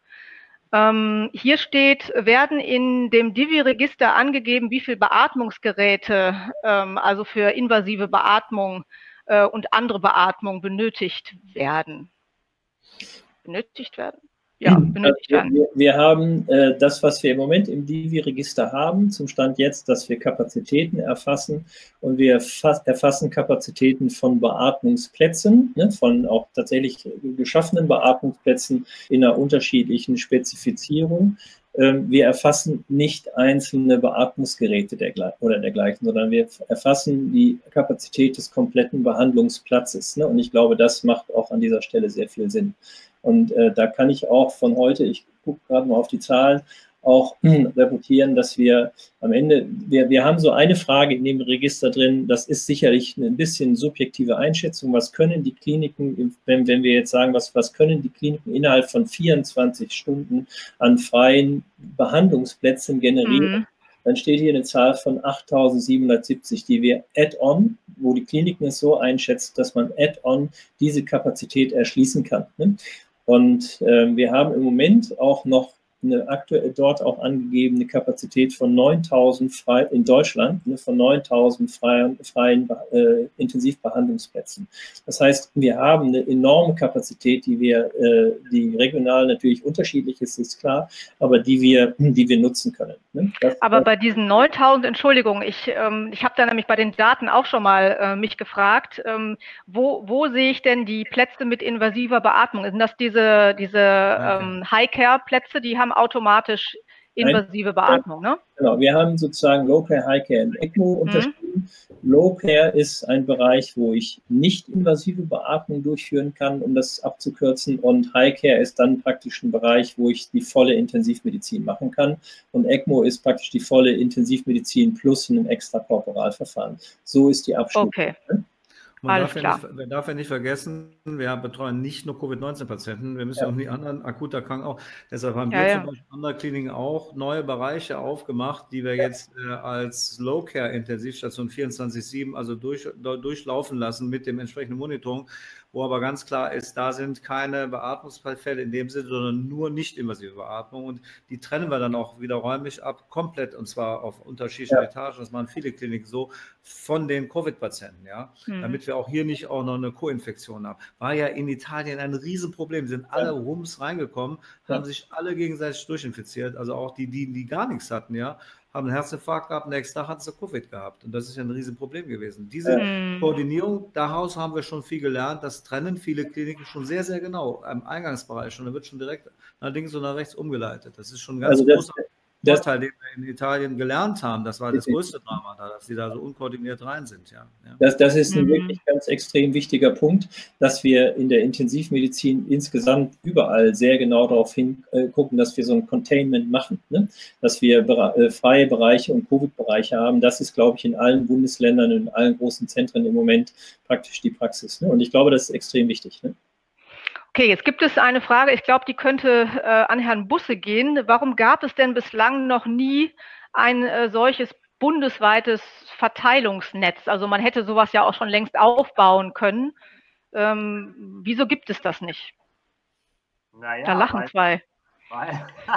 A: Ähm, hier steht, werden in dem Divi-Register angegeben, wie viele Beatmungsgeräte, ähm, also für invasive Beatmung äh, und andere Beatmung benötigt werden. Benötigt werden? Ja, benötigt werden.
D: Wir, wir haben äh, das, was wir im Moment im Divi-Register haben, zum Stand jetzt, dass wir Kapazitäten erfassen und wir erfassen Kapazitäten von Beatmungsplätzen, ne, von auch tatsächlich geschaffenen Beatmungsplätzen in einer unterschiedlichen Spezifizierung. Ähm, wir erfassen nicht einzelne Beatmungsgeräte der, oder dergleichen, sondern wir erfassen die Kapazität des kompletten Behandlungsplatzes. Ne, und ich glaube, das macht auch an dieser Stelle sehr viel Sinn. Und äh, da kann ich auch von heute, ich gucke gerade mal auf die Zahlen, auch hm, reportieren, dass wir am Ende, wir, wir haben so eine Frage in dem Register drin, das ist sicherlich ein bisschen subjektive Einschätzung, was können die Kliniken, wenn, wenn wir jetzt sagen, was, was können die Kliniken innerhalb von vierundzwanzig Stunden an freien Behandlungsplätzen generieren, mhm. Dann steht hier eine Zahl von achttausendsiebenhundertsiebzig, die wir add-on, wo die Kliniken es so einschätzt, dass man add-on diese Kapazität erschließen kann. Ne? Und äh, wir haben im Moment auch noch eine aktuell dort auch angegebene Kapazität von neuntausend frei in Deutschland, ne, von neuntausend freien, freien äh, Intensivbehandlungsplätzen. Das heißt, wir haben eine enorme Kapazität, die wir, äh, die regional natürlich unterschiedlich ist, ist klar, aber die wir, die wir nutzen können. Ne?
A: Das, aber bei diesen neuntausend, Entschuldigung, ich, ähm, ich habe da nämlich bei den Daten auch schon mal äh, mich gefragt, ähm, wo, wo sehe ich denn die Plätze mit invasiver Beatmung? Sind das diese, diese ähm, High-Care-Plätze, die haben automatisch invasive Beatmung, ne?
D: Genau, wir haben sozusagen Low Care, High Care und ECMO unterschieden. Mhm. Low Care ist ein Bereich, wo ich nicht invasive Beatmung durchführen kann, um das abzukürzen. Und High Care ist dann praktisch ein Bereich, wo ich die volle Intensivmedizin machen kann. Und ECMO ist praktisch die volle Intensivmedizin plus ein Extrakorporalverfahren. So ist die Abstufung.
A: Okay.
B: Man darf, ja nicht, man darf ja nicht vergessen, wir betreuen nicht nur Covid neunzehn Patienten, wir müssen ja auch die anderen akut Erkrankten auch. Deshalb haben wir ja, zum Beispiel andere Kliniken auch neue Bereiche aufgemacht, die wir jetzt äh, als Low-Care-Intensivstation vierundzwanzig sieben also durch, durchlaufen lassen mit dem entsprechenden Monitoring, wo aber ganz klar ist, da sind keine Beatmungsfälle in dem Sinne, sondern nur nicht-invasive Beatmung und die trennen wir dann auch wieder räumlich ab, komplett und zwar auf unterschiedlichen ja. Etagen, das machen viele Kliniken so, von den Covid-Patienten, ja, mhm. damit wir auch hier nicht auch noch eine Co-Infektion haben. War ja in Italien ein Riesenproblem, sind alle ja. Rums reingekommen, ja. haben sich alle gegenseitig durchinfiziert, also auch die, die, die gar nichts hatten, ja, haben einen Herzinfarkt gehabt, nächsten Tag hatten sie Covid gehabt. Und das ist ja ein Riesenproblem gewesen. Diese mhm. Koordinierung, daraus haben wir schon viel gelernt. Das trennen viele Kliniken schon sehr, sehr genau im Eingangsbereich. Und da wird schon direkt nach links und nach rechts umgeleitet. Das ist schon ein ganz also großer das, Vorteil, den wir in Italien gelernt haben. Das war das größte Drama da, dass sie da so unkoordiniert rein sind. Ja. Ja.
D: Das, das ist ein mhm. wirklich ganz extrem wichtiger Punkt, dass wir in der Intensivmedizin insgesamt überall sehr genau darauf hingucken, dass wir so ein Containment machen, ne? Dass wir äh, freie Bereiche und Covid-Bereiche haben. Das ist, glaube ich, in allen Bundesländern und in allen großen Zentren im Moment praktisch die Praxis. Ne? Und ich glaube, das ist extrem wichtig. Ne?
A: Okay, jetzt gibt es eine Frage, ich glaube, die könnte äh, an Herrn Busse gehen. Warum gab es denn bislang noch nie ein äh, solches bundesweites Verteilungsnetz? Also man hätte sowas ja auch schon längst aufbauen können. Ähm, wieso gibt es das nicht?
C: Naja,
A: da lachen
C: weil,
A: zwei.
C: Weil,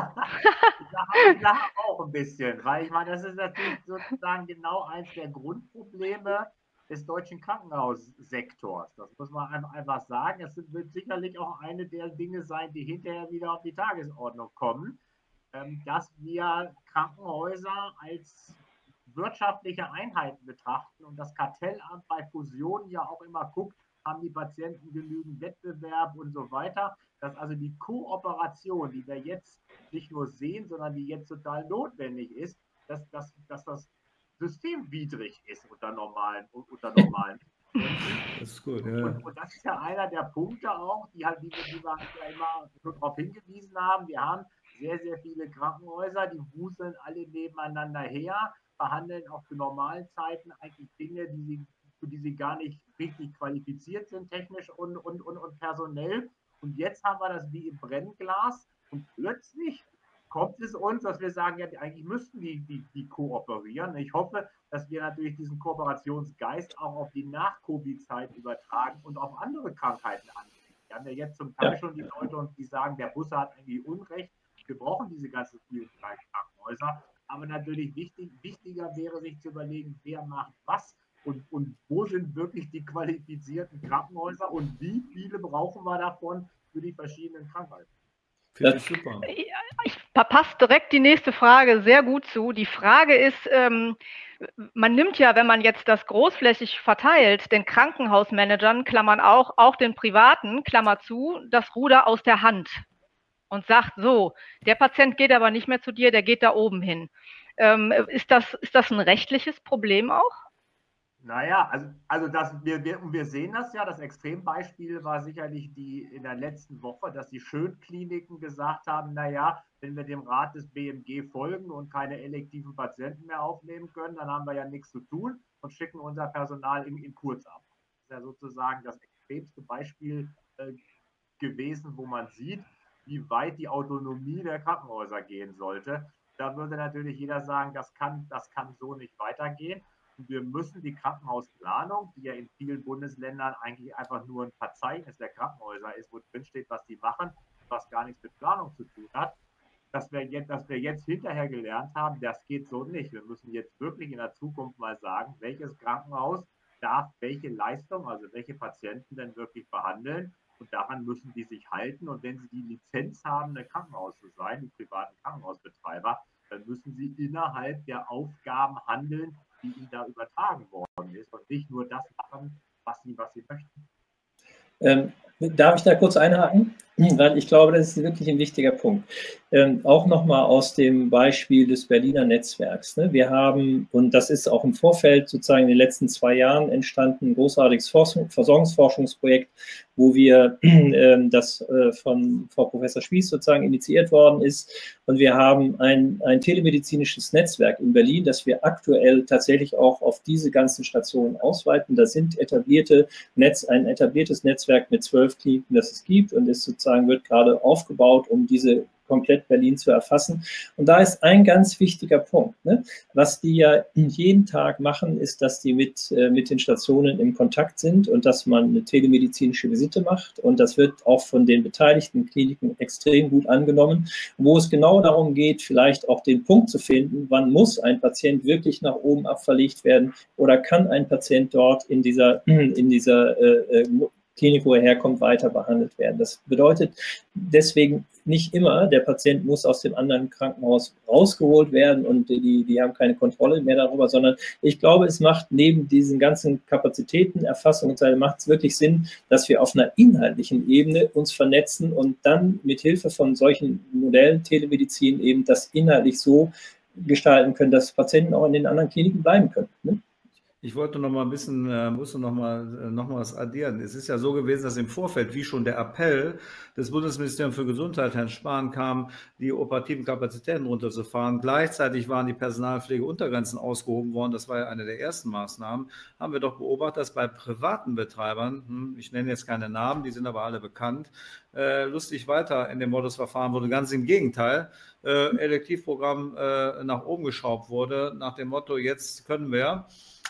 C: ich lache auch ein bisschen, weil ich meine, das ist natürlich sozusagen genau eins der Grundprobleme des deutschen Krankenhaussektors. Das muss man einfach sagen. Das wird sicherlich auch eine der Dinge sein, die hinterher wieder auf die Tagesordnung kommen, dass wir Krankenhäuser als wirtschaftliche Einheiten betrachten und das Kartellamt bei Fusionen ja auch immer guckt, haben die Patienten genügend Wettbewerb und so weiter. dass also die Kooperation, die wir jetzt nicht nur sehen, sondern die jetzt total notwendig ist, dass, dass, dass das systemwidrig ist unter normalen, unter normalen.
B: Das ist gut, ja.
C: Und, und das ist ja einer der Punkte auch, die, halt, die, die wir ja immer schon darauf hingewiesen haben. Wir haben sehr, sehr viele Krankenhäuser, die wuseln alle nebeneinander her, behandeln auch zu normalen Zeiten eigentlich Dinge, die sie, für die sie gar nicht richtig qualifiziert sind, technisch und, und, und, und personell. Und jetzt haben wir das wie im Brennglas und plötzlich kommt es uns, dass wir sagen, ja, eigentlich müssten die, die, die kooperieren. Ich hoffe, dass wir natürlich diesen Kooperationsgeist auch auf die Nach-Covid-Zeit übertragen und auf andere Krankheiten anwenden. Wir haben ja jetzt zum Teil schon die Leute, die sagen, der Bus hat eigentlich Unrecht. Wir brauchen diese ganzen vielen kleinen Krankenhäuser. Aber natürlich wichtig, wichtiger wäre, sich zu überlegen, wer macht was und, und wo sind wirklich die qualifizierten Krankenhäuser und wie viele brauchen wir davon für die verschiedenen Krankheiten.
B: Finde ich super.
A: Ich passt direkt die nächste Frage sehr gut zu. Die Frage ist, ähm, man nimmt ja, wenn man jetzt das großflächig verteilt, den Krankenhausmanagern, Klammern auch, auch den privaten, Klammer zu, das Ruder aus der Hand und sagt, so, der Patient geht aber nicht mehr zu dir, der geht da oben hin. Ähm, ist das, ist das ein rechtliches Problem auch?
C: Naja, also, also das, wir, wir, wir sehen das ja, das Extrembeispiel war sicherlich die in der letzten Woche, dass die Schönkliniken gesagt haben, naja, wenn wir dem Rat des B M G folgen und keine elektiven Patienten mehr aufnehmen können, dann haben wir ja nichts zu tun und schicken unser Personal in, in Kurzarbeit. Das ist ja sozusagen das extremste Beispiel äh, gewesen, wo man sieht, wie weit die Autonomie der Krankenhäuser gehen sollte. Da würde natürlich jeder sagen, das kann, das kann so nicht weitergehen. Und wir müssen die Krankenhausplanung, die ja in vielen Bundesländern eigentlich einfach nur ein Verzeichnis der Krankenhäuser ist, wo drin steht, was die machen, was gar nichts mit Planung zu tun hat, dass wir jetzt, dass wir jetzt hinterher gelernt haben, das geht so nicht. Wir müssen jetzt wirklich in der Zukunft mal sagen, welches Krankenhaus darf welche Leistung, also welche Patienten denn wirklich behandeln. Und daran müssen die sich halten. Und wenn sie die Lizenz haben, ein Krankenhaus zu sein, die privaten Krankenhausbetreiber, dann müssen sie innerhalb der Aufgaben handeln, die ihnen da übertragen worden ist und nicht nur das machen, was sie, was sie möchten.
D: Ähm, darf ich da kurz einhaken? Weil ich glaube, das ist wirklich ein wichtiger Punkt. Ähm, auch nochmal aus dem Beispiel des Berliner Netzwerks. Ne? Wir haben, und das ist auch im Vorfeld sozusagen in den letzten zwei Jahren entstanden, ein großartiges Forschung, Versorgungsforschungsprojekt, wo wir äh, das äh, von Frau Professor Spieß sozusagen initiiert worden ist. Und wir haben ein, ein telemedizinisches Netzwerk in Berlin, das wir aktuell tatsächlich auch auf diese ganzen Stationen ausweiten. Da sind etablierte Netz, ein etabliertes Netzwerk mit zwölf Kliniken, das es gibt und ist sozusagen wird gerade aufgebaut, um diese komplett Berlin zu erfassen. Und da ist ein ganz wichtiger Punkt. Ne? Was die ja jeden Tag machen, ist, dass die mit, äh, mit den Stationen im Kontakt sind und dass man eine telemedizinische Visite macht. Und das wird auch von den beteiligten Kliniken extrem gut angenommen, wo es genau darum geht, vielleicht auch den Punkt zu finden, wann muss ein Patient wirklich nach oben abverlegt werden oder kann ein Patient dort in dieser, in dieser äh, Klinik, wo er herkommt, weiter behandelt werden. Das bedeutet deswegen nicht immer, der Patient muss aus dem anderen Krankenhaus rausgeholt werden und die, die haben keine Kontrolle mehr darüber, sondern ich glaube, es macht neben diesen ganzen Kapazitäten, Erfassung und so weiter, macht es wirklich Sinn, dass wir auf einer inhaltlichen Ebene uns vernetzen und dann mit Hilfe von solchen Modellen Telemedizin eben das inhaltlich so gestalten können, dass Patienten auch in den anderen Kliniken bleiben können. Ne?
B: Ich wollte noch mal ein bisschen, äh, musste noch mal, äh, noch mal was addieren. Es ist ja so gewesen, dass im Vorfeld, wie schon der Appell des Bundesministeriums für Gesundheit, Herrn Spahn, kam, die operativen Kapazitäten runterzufahren. Gleichzeitig waren die Personalpflegeuntergrenzen ausgehoben worden. Das war ja eine der ersten Maßnahmen. Haben wir doch beobachtet, dass bei privaten Betreibern, hm, ich nenne jetzt keine Namen, die sind aber alle bekannt, äh, lustig weiter in dem Modus verfahren wurde. Ganz im Gegenteil. Äh, Elektivprogramm äh, nach oben geschraubt wurde, nach dem Motto, jetzt können wir.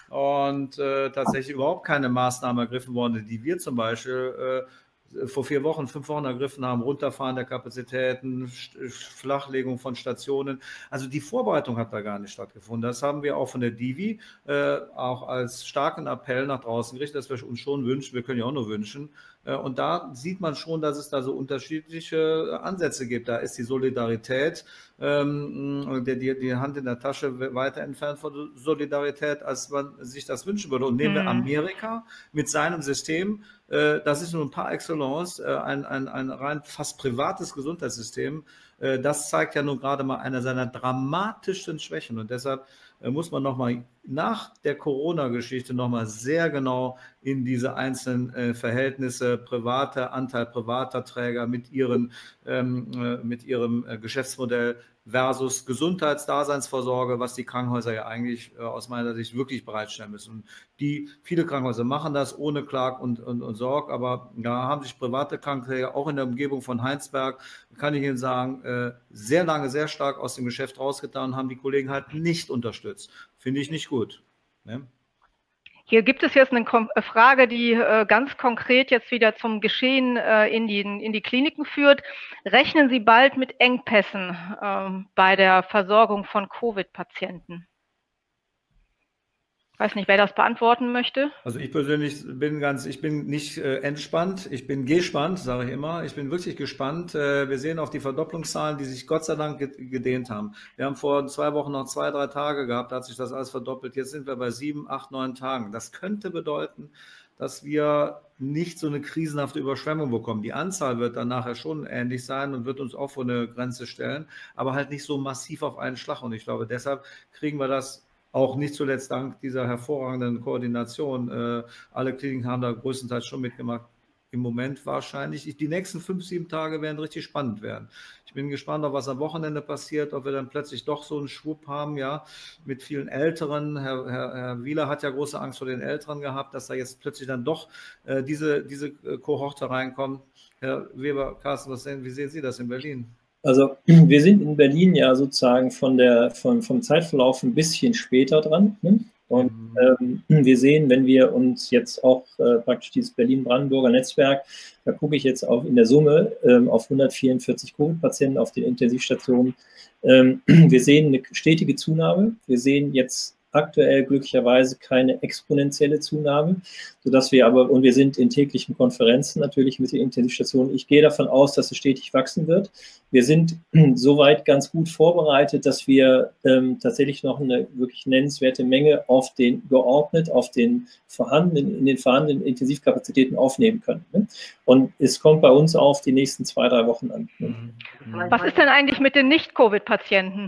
B: Und äh, tatsächlich überhaupt keine Maßnahmen ergriffen worden, die wir zum Beispiel äh, vor vier Wochen, fünf Wochen ergriffen haben, Runterfahren der Kapazitäten, Flachlegung von Stationen. Also die Vorbereitung hat da gar nicht stattgefunden. Das haben wir auch von der Divi äh, auch als starken Appell nach draußen gerichtet, dass wir uns schon wünschen, wir können ja auch nur wünschen. Äh, und da sieht man schon, dass es da so unterschiedliche Ansätze gibt. Da ist die Solidarität, ähm, die, die, die Hand in der Tasche weiter entfernt von Solidarität, als man sich das wünschen würde. Und nehmen wir Amerika mit seinem System, das ist nun par excellence ein, ein, ein rein fast privates Gesundheitssystem. Das zeigt ja nun gerade mal eine seiner dramatischsten Schwächen. Und deshalb muss man nochmal nach der Corona-Geschichte nochmal sehr genau in diese einzelnen Verhältnisse, private Anteil privater Träger mit, ihren, ähm, mit ihrem Geschäftsmodell versus Gesundheitsdaseinsvorsorge, was die Krankenhäuser ja eigentlich aus meiner Sicht wirklich bereitstellen müssen. Und die, viele Krankenhäuser machen das ohne Klag und, und, und Sorg, aber da haben sich private Krankenträger auch in der Umgebung von Heinsberg, kann ich Ihnen sagen, sehr lange, sehr stark aus dem Geschäft rausgetan und haben die Kollegen halt nicht unterstützt. Finde ich nicht gut. Ne?
A: Hier gibt es jetzt eine Frage, die äh, ganz konkret jetzt wieder zum Geschehen äh, in, die, in die Kliniken führt. Rechnen Sie bald mit Engpässen äh, bei der Versorgung von Covid-Patienten? Ich weiß nicht, wer das beantworten möchte.
B: Also ich persönlich bin ganz, ich bin nicht äh, entspannt, ich bin gespannt, sage ich immer. Ich bin wirklich gespannt. Äh, wir sehen auf die Verdopplungszahlen, die sich Gott sei Dank gedehnt haben. Wir haben vor zwei Wochen noch zwei, drei Tage gehabt, da hat sich das alles verdoppelt. Jetzt sind wir bei sieben, acht, neun Tagen. Das könnte bedeuten, dass wir nicht so eine krisenhafte Überschwemmung bekommen. Die Anzahl wird dann nachher schon ähnlich sein und wird uns auch vor eine Grenze stellen, aber halt nicht so massiv auf einen Schlag. Und ich glaube, deshalb kriegen wir das auch nicht zuletzt dank dieser hervorragenden Koordination. Äh, alle Kliniken haben da größtenteils schon mitgemacht. Im Moment wahrscheinlich. Die nächsten fünf, sieben Tage werden richtig spannend werden. Ich bin gespannt, auf was am Wochenende passiert, ob wir dann plötzlich doch so einen Schwupp haben, ja, mit vielen Älteren. Herr, Herr, Herr Wieler hat ja große Angst vor den Älteren gehabt, dass da jetzt plötzlich dann doch äh, diese, diese Kohorte reinkommt. Herr Weber, Carsten, was sehen, wie sehen Sie das in Berlin?
D: Also wir sind in Berlin ja sozusagen von der, von, vom Zeitverlauf ein bisschen später dran. Ne? Und ähm, wir sehen, wenn wir uns jetzt auch äh, praktisch dieses Berlin-Brandenburger Netzwerk, da gucke ich jetzt auch in der Summe ähm, auf hundertvierundvierzig Covid-Patienten auf den Intensivstationen. Ähm, wir sehen eine stetige Zunahme. Wir sehen jetzt aktuell glücklicherweise keine exponentielle Zunahme, sodass wir aber, und wir sind in täglichen Konferenzen natürlich mit den Intensivstationen, ich gehe davon aus, dass es stetig wachsen wird. Wir sind soweit ganz gut vorbereitet, dass wir ähm, tatsächlich noch eine wirklich nennenswerte Menge auf den geordnet, auf den vorhandenen, in den vorhandenen Intensivkapazitäten aufnehmen können. Ne? Und es kommt bei uns auf die nächsten zwei, drei Wochen an. Ne?
A: Was ist denn eigentlich mit den Nicht-Covid-Patienten?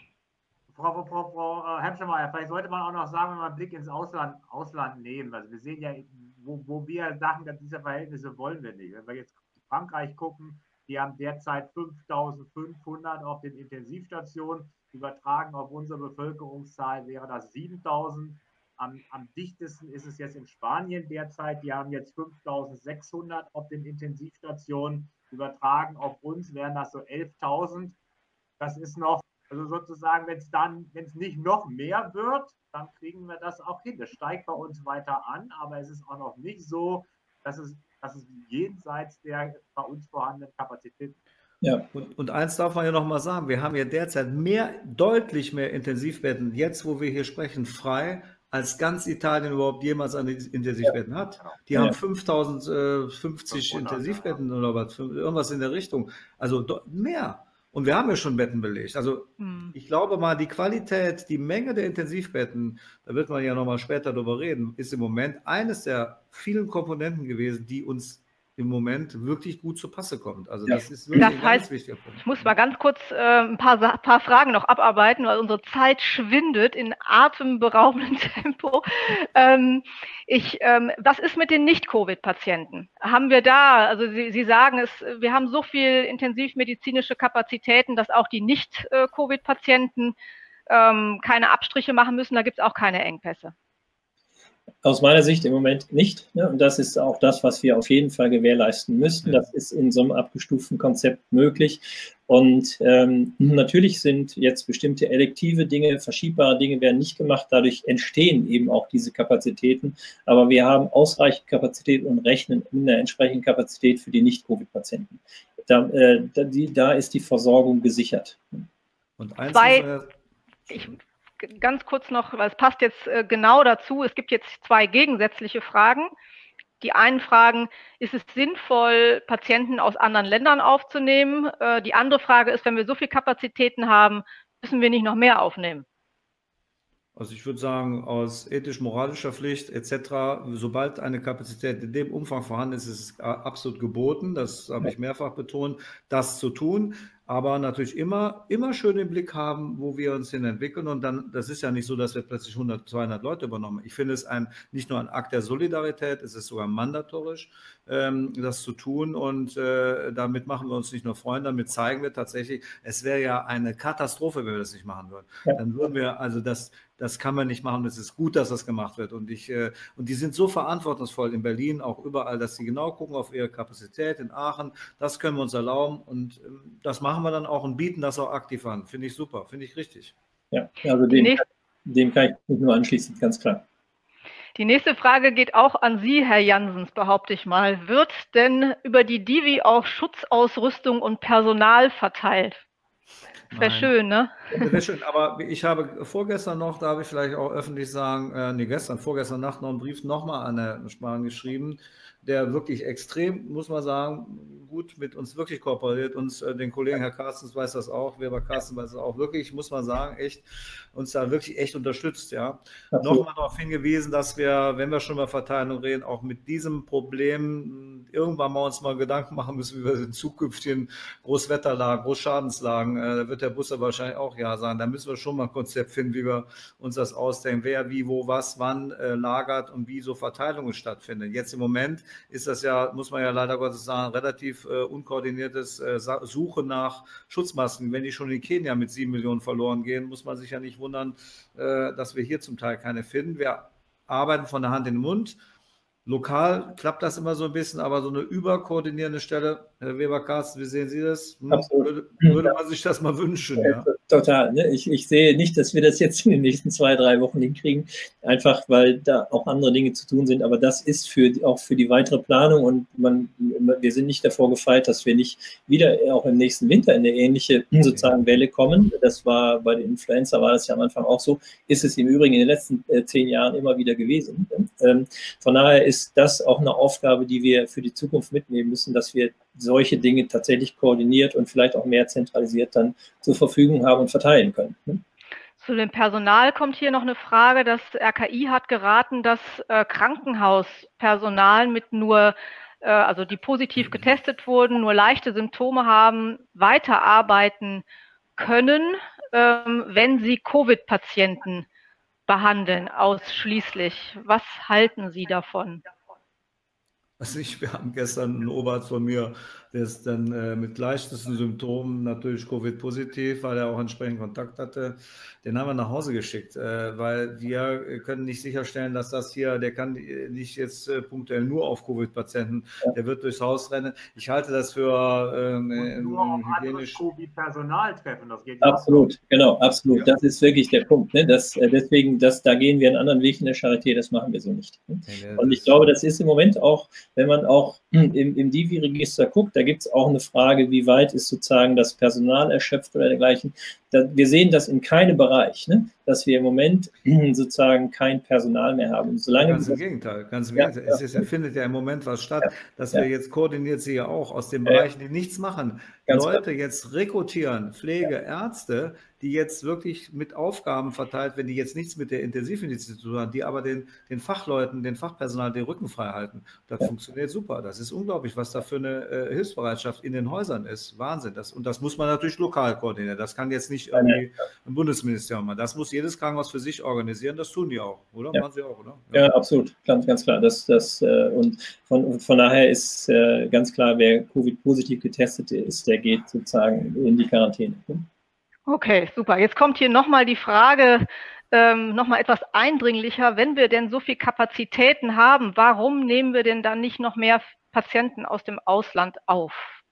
C: Frau, Frau, Frau Hemschemeyer, vielleicht sollte man auch noch sagen, wenn wir einen Blick ins Ausland, Ausland nehmen. Also wir sehen ja, wo, wo wir sagen, dass diese Verhältnisse wollen wir nicht. Wenn wir jetzt Frankreich gucken, die haben derzeit fünftausendfünfhundert auf den Intensivstationen. Übertragen auf unsere Bevölkerungszahl wäre das siebentausend. Am, am dichtesten ist es jetzt in Spanien derzeit. Die haben jetzt fünftausendsechshundert auf den Intensivstationen. Übertragen auf uns wären das so elftausend. Das ist noch, also sozusagen, wenn es dann, wenn es nicht noch mehr wird, dann kriegen wir das auch hin. Das steigt bei uns weiter an, aber es ist auch noch nicht so, dass es, dass es jenseits der bei uns vorhandenen Kapazitäten.
B: Ja. Und, und eins darf man ja noch mal sagen, wir haben ja derzeit mehr, deutlich mehr Intensivbetten, jetzt wo wir hier sprechen, frei, als ganz Italien überhaupt jemals eine Intensivbetten hat. Die ja. haben fünftausendfünfzig Intensivbetten ja. oder was, irgendwas in der Richtung. Also mehr. Und wir haben ja schon Betten belegt. Also hm. ich glaube mal, die Qualität, die Menge der Intensivbetten, da wird man ja noch mal später drüber reden, ist im Moment eines der vielen Komponenten gewesen, die uns im Moment wirklich gut zu Passe kommt. Also ja. das ist wirklich
A: das
B: ein
A: heißt,
B: ganz wichtiger Punkt.
A: Ich muss mal ganz kurz äh, ein paar, paar Fragen noch abarbeiten, weil unsere Zeit schwindet in atemberaubendem Tempo. Ähm, ich, ähm, was ist mit den Nicht-Covid-Patienten? Haben wir da, also Sie, Sie sagen es, wir haben so viel intensivmedizinische Kapazitäten, dass auch die Nicht-Covid-Patienten ähm, keine Abstriche machen müssen, da gibt es auch keine Engpässe.
D: Aus meiner Sicht im Moment nicht. Ne? Und das ist auch das, was wir auf jeden Fall gewährleisten müssten. Das ist in so einem abgestuften Konzept möglich. Und ähm, natürlich sind jetzt bestimmte elektive Dinge, verschiebbare Dinge werden nicht gemacht. Dadurch entstehen eben auch diese Kapazitäten. Aber wir haben ausreichend Kapazität und rechnen in der entsprechenden Kapazität für die Nicht-Covid-Patienten. Da, äh, da, die, da ist die Versorgung gesichert.
B: Und eins
A: Zwei,
B: ist, äh,
A: ich, Ganz kurz noch, weil es passt jetzt äh, genau dazu, es gibt jetzt zwei gegensätzliche Fragen. Die einen fragen, ist es sinnvoll, Patienten aus anderen Ländern aufzunehmen? Äh, die andere Frage ist, wenn wir so viel Kapazitäten haben, müssen wir nicht noch mehr aufnehmen?
B: Also ich würde sagen, aus ethisch-moralischer Pflicht et cetera, sobald eine Kapazität in dem Umfang vorhanden ist, ist es absolut geboten, das habe ich mehrfach betont, das zu tun. Aber natürlich immer, immer schön im Blick haben, wo wir uns hin entwickeln. Und dann, das ist ja nicht so, dass wir plötzlich hundert, zweihundert Leute übernommen. Ich finde es ein, nicht nur ein Akt der Solidarität, es ist sogar mandatorisch, ähm, das zu tun. Und äh, damit machen wir uns nicht nur Freunde, damit zeigen wir tatsächlich, es wäre ja eine Katastrophe, wenn wir das nicht machen würden. Ja. Dann würden wir, also das, das kann man nicht machen. Es ist gut, dass das gemacht wird. Und, ich, äh, und die sind so verantwortungsvoll in Berlin, auch überall, dass sie genau gucken auf ihre Kapazität in Aachen. Das können wir uns erlauben. Und ähm, das machen wir dann auch und bieten das auch aktiv an. Finde ich super, finde ich richtig.
D: Ja, also dem, dem kann ich mich nur anschließen, ganz klar.
A: Die nächste Frage geht auch an Sie, Herr Janssens, behaupte ich mal. Wird denn über die Divi auch Schutzausrüstung und Personal verteilt? Das wäre schön, ne?
B: Das wäre schön, aber ich habe vorgestern noch, darf ich vielleicht auch öffentlich sagen, äh, nee, gestern, vorgestern Nacht noch einen Brief nochmal an Herrn Spahn geschrieben, der wirklich extrem, muss man sagen, gut mit uns wirklich kooperiert. Uns, äh, den Kollegen Herr Carstens weiß das auch, Weber Carstens weiß das auch wirklich, muss man sagen, echt, uns da wirklich echt unterstützt, ja. Nochmal darauf hingewiesen, dass wir, wenn wir schon über Verteilung reden, auch mit diesem Problem irgendwann mal uns mal Gedanken machen müssen, wie wir in zukünftigen Großwetterlagen, Großschadenslagen, äh, da wird der Busser wahrscheinlich auch ja sagen, da müssen wir schon mal ein Konzept finden, wie wir uns das ausdenken, wer, wie, wo, was, wann äh, lagert und wie so Verteilungen stattfinden. Jetzt im Moment ist das ja, muss man ja leider Gottes sagen, relativ äh, unkoordiniertes äh, Suche nach Schutzmasken. Wenn die schon in Kenia mit sieben Millionen verloren gehen, muss man sich ja nicht wundern, äh, dass wir hier zum Teil keine finden. Wir arbeiten von der Hand in den Mund. Lokal klappt das immer so ein bisschen, aber so eine überkoordinierende Stelle, Herr Weber-Carstens, wie sehen Sie das? Hm, würde, würde man sich das mal wünschen? Ja?
D: Total. Ne? Ich, ich sehe nicht, dass wir das jetzt in den nächsten zwei, drei Wochen hinkriegen, einfach weil da auch andere Dinge zu tun sind. Aber das ist für, auch für die weitere Planung und man, wir sind nicht davor gefeit, dass wir nicht wieder auch im nächsten Winter in eine ähnliche sozusagen Welle kommen. Das war bei der Influenza, war das ja am Anfang auch so. Ist es im Übrigen in den letzten äh, zehn Jahren immer wieder gewesen. Ähm, von daher ist ist das auch eine Aufgabe, die wir für die Zukunft mitnehmen müssen, dass wir solche Dinge tatsächlich koordiniert und vielleicht auch mehr zentralisiert dann zur Verfügung haben und verteilen können.
A: Zu dem Personal kommt hier noch eine Frage. Das R K I hat geraten, dass äh, Krankenhauspersonal mit nur, äh, also die positiv getestet wurden, nur leichte Symptome haben, weiterarbeiten können, ähm, wenn sie Covid-Patienten behandeln, ausschließlich. Was halten Sie davon?
B: Also ich, wir haben gestern einen Oberarzt von mir, der ist dann äh, mit leichtesten Symptomen natürlich Covid-positiv, weil er auch entsprechend Kontakt hatte. Den haben wir nach Hause geschickt, äh, weil wir können nicht sicherstellen, dass das hier, der kann nicht jetzt äh, punktuell nur auf Covid-Patienten, der wird durchs Haus rennen. Ich halte das für äh,
C: nur auf anderes Covid-Personal treffen. Das geht
D: absolut, genau, absolut. Ja. Das ist wirklich der Punkt. Ne? Das, äh, deswegen, das, da gehen wir einen anderen Weg in der Charité, das machen wir so nicht. Ne? Ja, und ich glaube, das ist im Moment auch, wenn man auch im, im Divi-Register guckt, da gibt es auch eine Frage, wie weit ist sozusagen das Personal erschöpft oder dergleichen. Da, wir sehen das in keinem Bereich, ne? Dass wir im Moment sozusagen kein Personal mehr haben. Solange
B: ganz im Gegenteil, ganz im ja, Gegenteil. Ja. Es ist, findet ja im Moment was statt, ja, dass ja. wir jetzt koordiniert sie ja auch aus den Bereichen, die nichts machen, ganz Leute klar. jetzt rekrutieren, Pflege, Ärzte, die jetzt wirklich mit Aufgaben verteilt, wenn die jetzt nichts mit der Intensivmedizin zu tun haben, die aber den, den Fachleuten, den Fachpersonal den Rücken frei halten. Das ja. funktioniert super. Das ist unglaublich, was da für eine äh, Hilfsbereitschaft in den Häusern ist. Wahnsinn. Das, und das muss man natürlich lokal koordinieren. Das kann jetzt nicht irgendwie ein Bundesministerium machen. Das muss jedes Krankenhaus für sich organisieren. Das tun die auch, oder?
D: Ja,
B: machen sie auch, oder?
D: Ja, ja absolut. Ganz, ganz klar. Das, das, äh, und von, von daher ist äh, ganz klar, wer Covid-positiv getestet ist, der geht sozusagen in die Quarantäne.
A: Okay, super. Jetzt kommt hier nochmal die Frage, ähm, nochmal etwas eindringlicher. Wenn wir denn so viel Kapazitäten haben, warum nehmen wir denn dann nicht noch mehr Patienten aus dem Ausland auf?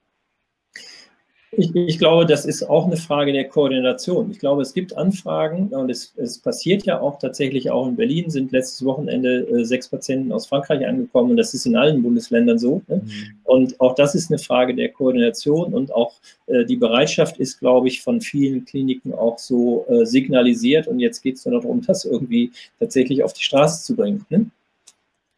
D: Ich, ich glaube, das ist auch eine Frage der Koordination. Ich glaube, es gibt Anfragen und es, es passiert ja auch tatsächlich, auch in Berlin sind letztes Wochenende äh, sechs Patienten aus Frankreich angekommen und das ist in allen Bundesländern so. Ne? Mhm. Und auch das ist eine Frage der Koordination und auch äh, die Bereitschaft ist, glaube ich, von vielen Kliniken auch so äh, signalisiert und jetzt geht es nur darum, das irgendwie tatsächlich auf die Straße zu bringen. Ne?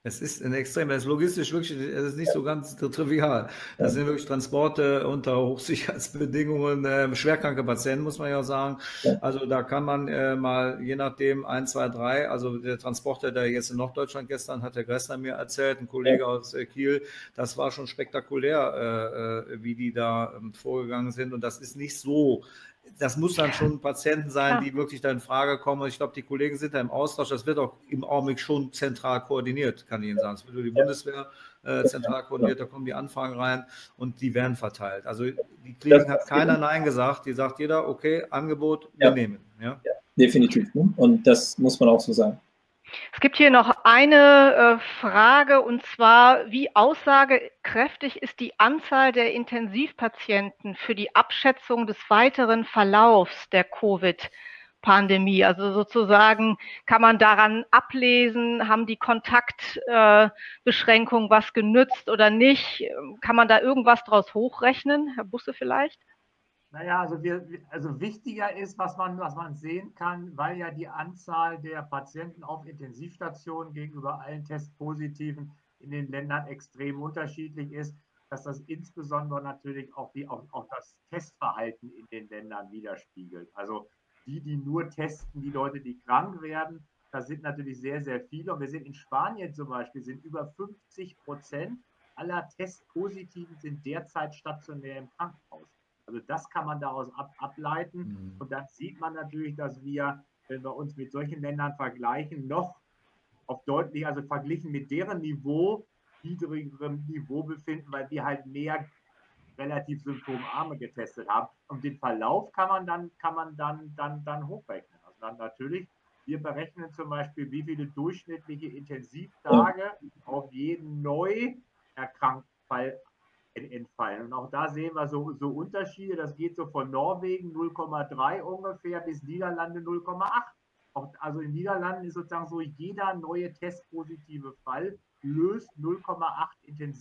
B: Es ist ein extrem, es ist logistisch wirklich, es ist nicht so ganz trivial. Das sind wirklich Transporte unter Hochsicherheitsbedingungen, äh, schwerkranke Patienten, muss man ja sagen. Also da kann man äh, mal, je nachdem, eins, zwei, drei, also der Transporter, der jetzt in Norddeutschland gestern, hat der Gressler mir erzählt, ein Kollege aus äh, Kiel, das war schon spektakulär, äh, wie die da ähm, vorgegangen sind. Und das ist nicht so. Das muss dann schon Patienten sein, die wirklich da in Frage kommen. Und ich glaube, die Kollegen sind da im Austausch. Das wird auch im Augenblick schon zentral koordiniert, kann ich Ihnen sagen. Es wird über die Bundeswehr äh, zentral koordiniert, da kommen die Anfragen rein und die werden verteilt. Also die Klinik hat keiner Nein gesagt. Die sagt jeder, okay, Angebot, wir ja. nehmen. Ja?
D: Ja, definitiv. Ne? Und das muss man auch so sagen.
A: Es gibt hier noch eine äh, Frage, und zwar, wie aussagekräftig ist die Anzahl der Intensivpatienten für die Abschätzung des weiteren Verlaufs der Covid-Pandemie? Also sozusagen, kann man daran ablesen, haben die Kontaktbeschränkungen äh, was genützt oder nicht? Kann man da irgendwas draus hochrechnen, Herr Busse vielleicht?
C: Naja, also, wir, also wichtiger ist, was man, was man sehen kann, weil ja die Anzahl der Patienten auf Intensivstationen gegenüber allen Testpositiven in den Ländern extrem unterschiedlich ist, dass das insbesondere natürlich auch, die, auch, auch das Testverhalten in den Ländern widerspiegelt. Also die, die nur testen, die Leute, die krank werden, das sind natürlich sehr, sehr viele. Und wir sind in Spanien zum Beispiel, sind über fünfzig Prozent aller Testpositiven sind derzeit stationär im Krankenhaus. Also das kann man daraus ab, ableiten. Mhm. Und dann sieht man natürlich, dass wir, wenn wir uns mit solchen Ländern vergleichen, noch auf deutlich, also verglichen mit deren Niveau, niedrigerem Niveau befinden, weil wir halt mehr relativ symptomarme getestet haben. Und den Verlauf kann man dann, kann man dann, dann, dann hochrechnen. Also dann natürlich, wir berechnen zum Beispiel, wie viele durchschnittliche Intensivtage ja. auf jeden neu erkrankten Fall entfallen. Und auch da sehen wir so, so Unterschiede. Das geht so von Norwegen null Komma drei ungefähr bis Niederlande null Komma acht. Auch, also in Niederlanden ist sozusagen so, jeder neue testpositive Fall löst null Komma acht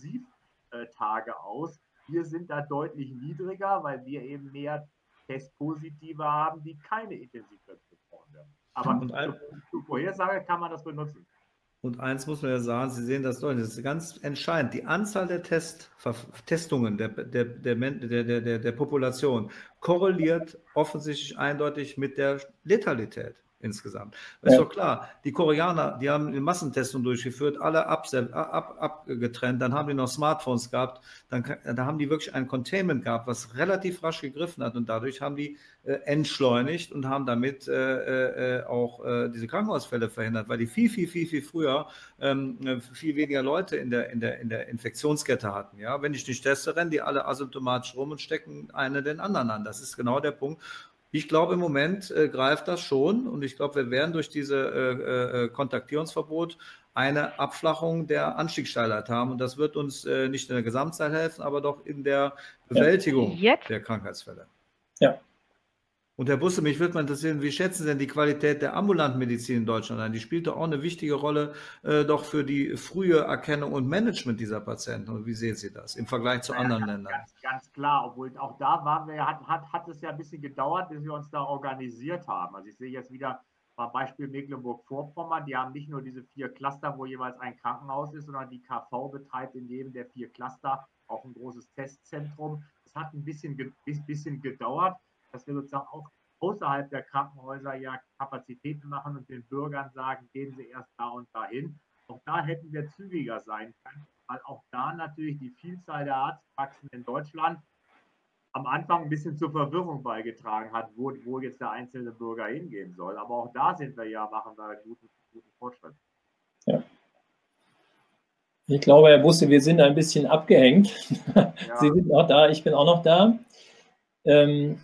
C: Intensivtage aus. Wir sind da deutlich niedriger, weil wir eben mehr Testpositive haben, die keine Intensivstation brauchen. Aber zur Vorhersage kann man das benutzen.
B: Und eins muss man ja sagen, Sie sehen das deutlich, das ist ganz entscheidend. Die Anzahl der Test, Testungen der, der, der, der, der, der Population korreliert offensichtlich eindeutig mit der Letalität insgesamt. Das ist doch klar, die Koreaner, die haben eine Massentestung durchgeführt, alle abgetrennt, ab, ab, dann haben die noch Smartphones gehabt, dann da haben die wirklich ein Containment gehabt, was relativ rasch gegriffen hat und dadurch haben die äh, entschleunigt und haben damit äh, äh, auch äh, diese Krankenhausfälle verhindert, weil die viel, viel, viel, viel früher ähm, viel weniger Leute in der, in, der, in der Infektionskette hatten. Ja? Wenn ich nicht teste, rennen die alle asymptomatisch rum und stecken einen den anderen an. Das ist genau der Punkt. Ich glaube, im Moment äh, greift das schon und ich glaube, wir werden durch diese äh, äh, Kontaktierungsverbot eine Abflachung der Anstiegssteilheit haben und das wird uns äh, nicht in der Gesamtzeit helfen, aber doch in der Bewältigung ja. der Krankheitsfälle.
D: Ja.
B: Und Herr Busse, mich würde mal interessieren, wie schätzen Sie denn die Qualität der ambulanten Medizin in Deutschland ein? Die spielt doch auch eine wichtige Rolle äh, doch für die frühe Erkennung und Management dieser Patienten. Und wie sehen Sie das im Vergleich zu ja, anderen
C: ganz,
B: Ländern?
C: Ganz, ganz klar, obwohl auch da waren wir, hat, hat, hat es ja ein bisschen gedauert, bis wir uns da organisiert haben. Also ich sehe jetzt wieder mal Beispiel Mecklenburg-Vorpommern, die haben nicht nur diese vier Cluster, wo jeweils ein Krankenhaus ist, sondern die K V betreibt in jedem der vier Cluster auch ein großes Testzentrum. Das hat ein bisschen, bisschen gedauert, dass wir sozusagen auch außerhalb der Krankenhäuser ja Kapazitäten machen und den Bürgern sagen, gehen Sie erst da und dahin. Auch da hätten wir zügiger sein können, weil auch da natürlich die Vielzahl der Arztpraxen in Deutschland am Anfang ein bisschen zur Verwirrung beigetragen hat, wo, wo jetzt der einzelne Bürger hingehen soll. Aber auch da sind wir ja, machen wir einen guten, guten Fortschritt.
D: Ja. Ich glaube, Herr Busse, wir sind ein bisschen abgehängt. Ja. Sie sind auch da, ich bin auch noch da. Ähm,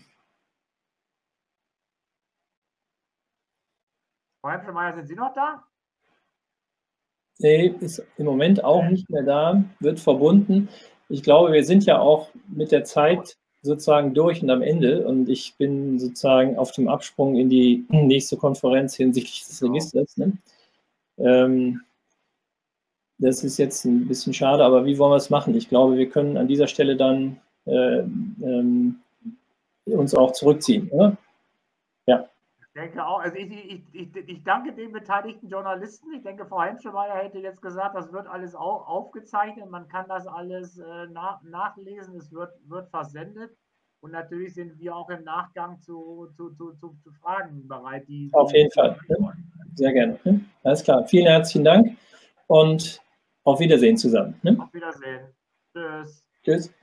C: Frau Hemschemeier, sind Sie noch da?
D: Nee, ist im Moment auch nicht mehr da, wird verbunden. Ich glaube, wir sind ja auch mit der Zeit sozusagen durch und am Ende und ich bin sozusagen auf dem Absprung in die nächste Konferenz hinsichtlich des Registers. Ne? Ähm, das ist jetzt ein bisschen schade, aber wie wollen wir es machen? Ich glaube, wir können an dieser Stelle dann äh, ähm, uns auch zurückziehen, oder? Ja.
C: Ich denke auch, also ich, ich, ich, ich danke den beteiligten Journalisten. Ich denke, Frau Hemschemeyer hätte jetzt gesagt, das wird alles au, aufgezeichnet, man kann das alles äh, nach, nachlesen, es wird, wird versendet. Und natürlich sind wir auch im Nachgang zu, zu, zu, zu, zu Fragen bereit. Die,
D: Auf jeden Fall. Sehr gerne. Alles klar. Vielen herzlichen Dank und auf Wiedersehen zusammen.
C: Auf Wiedersehen. Tschüss.
D: Tschüss.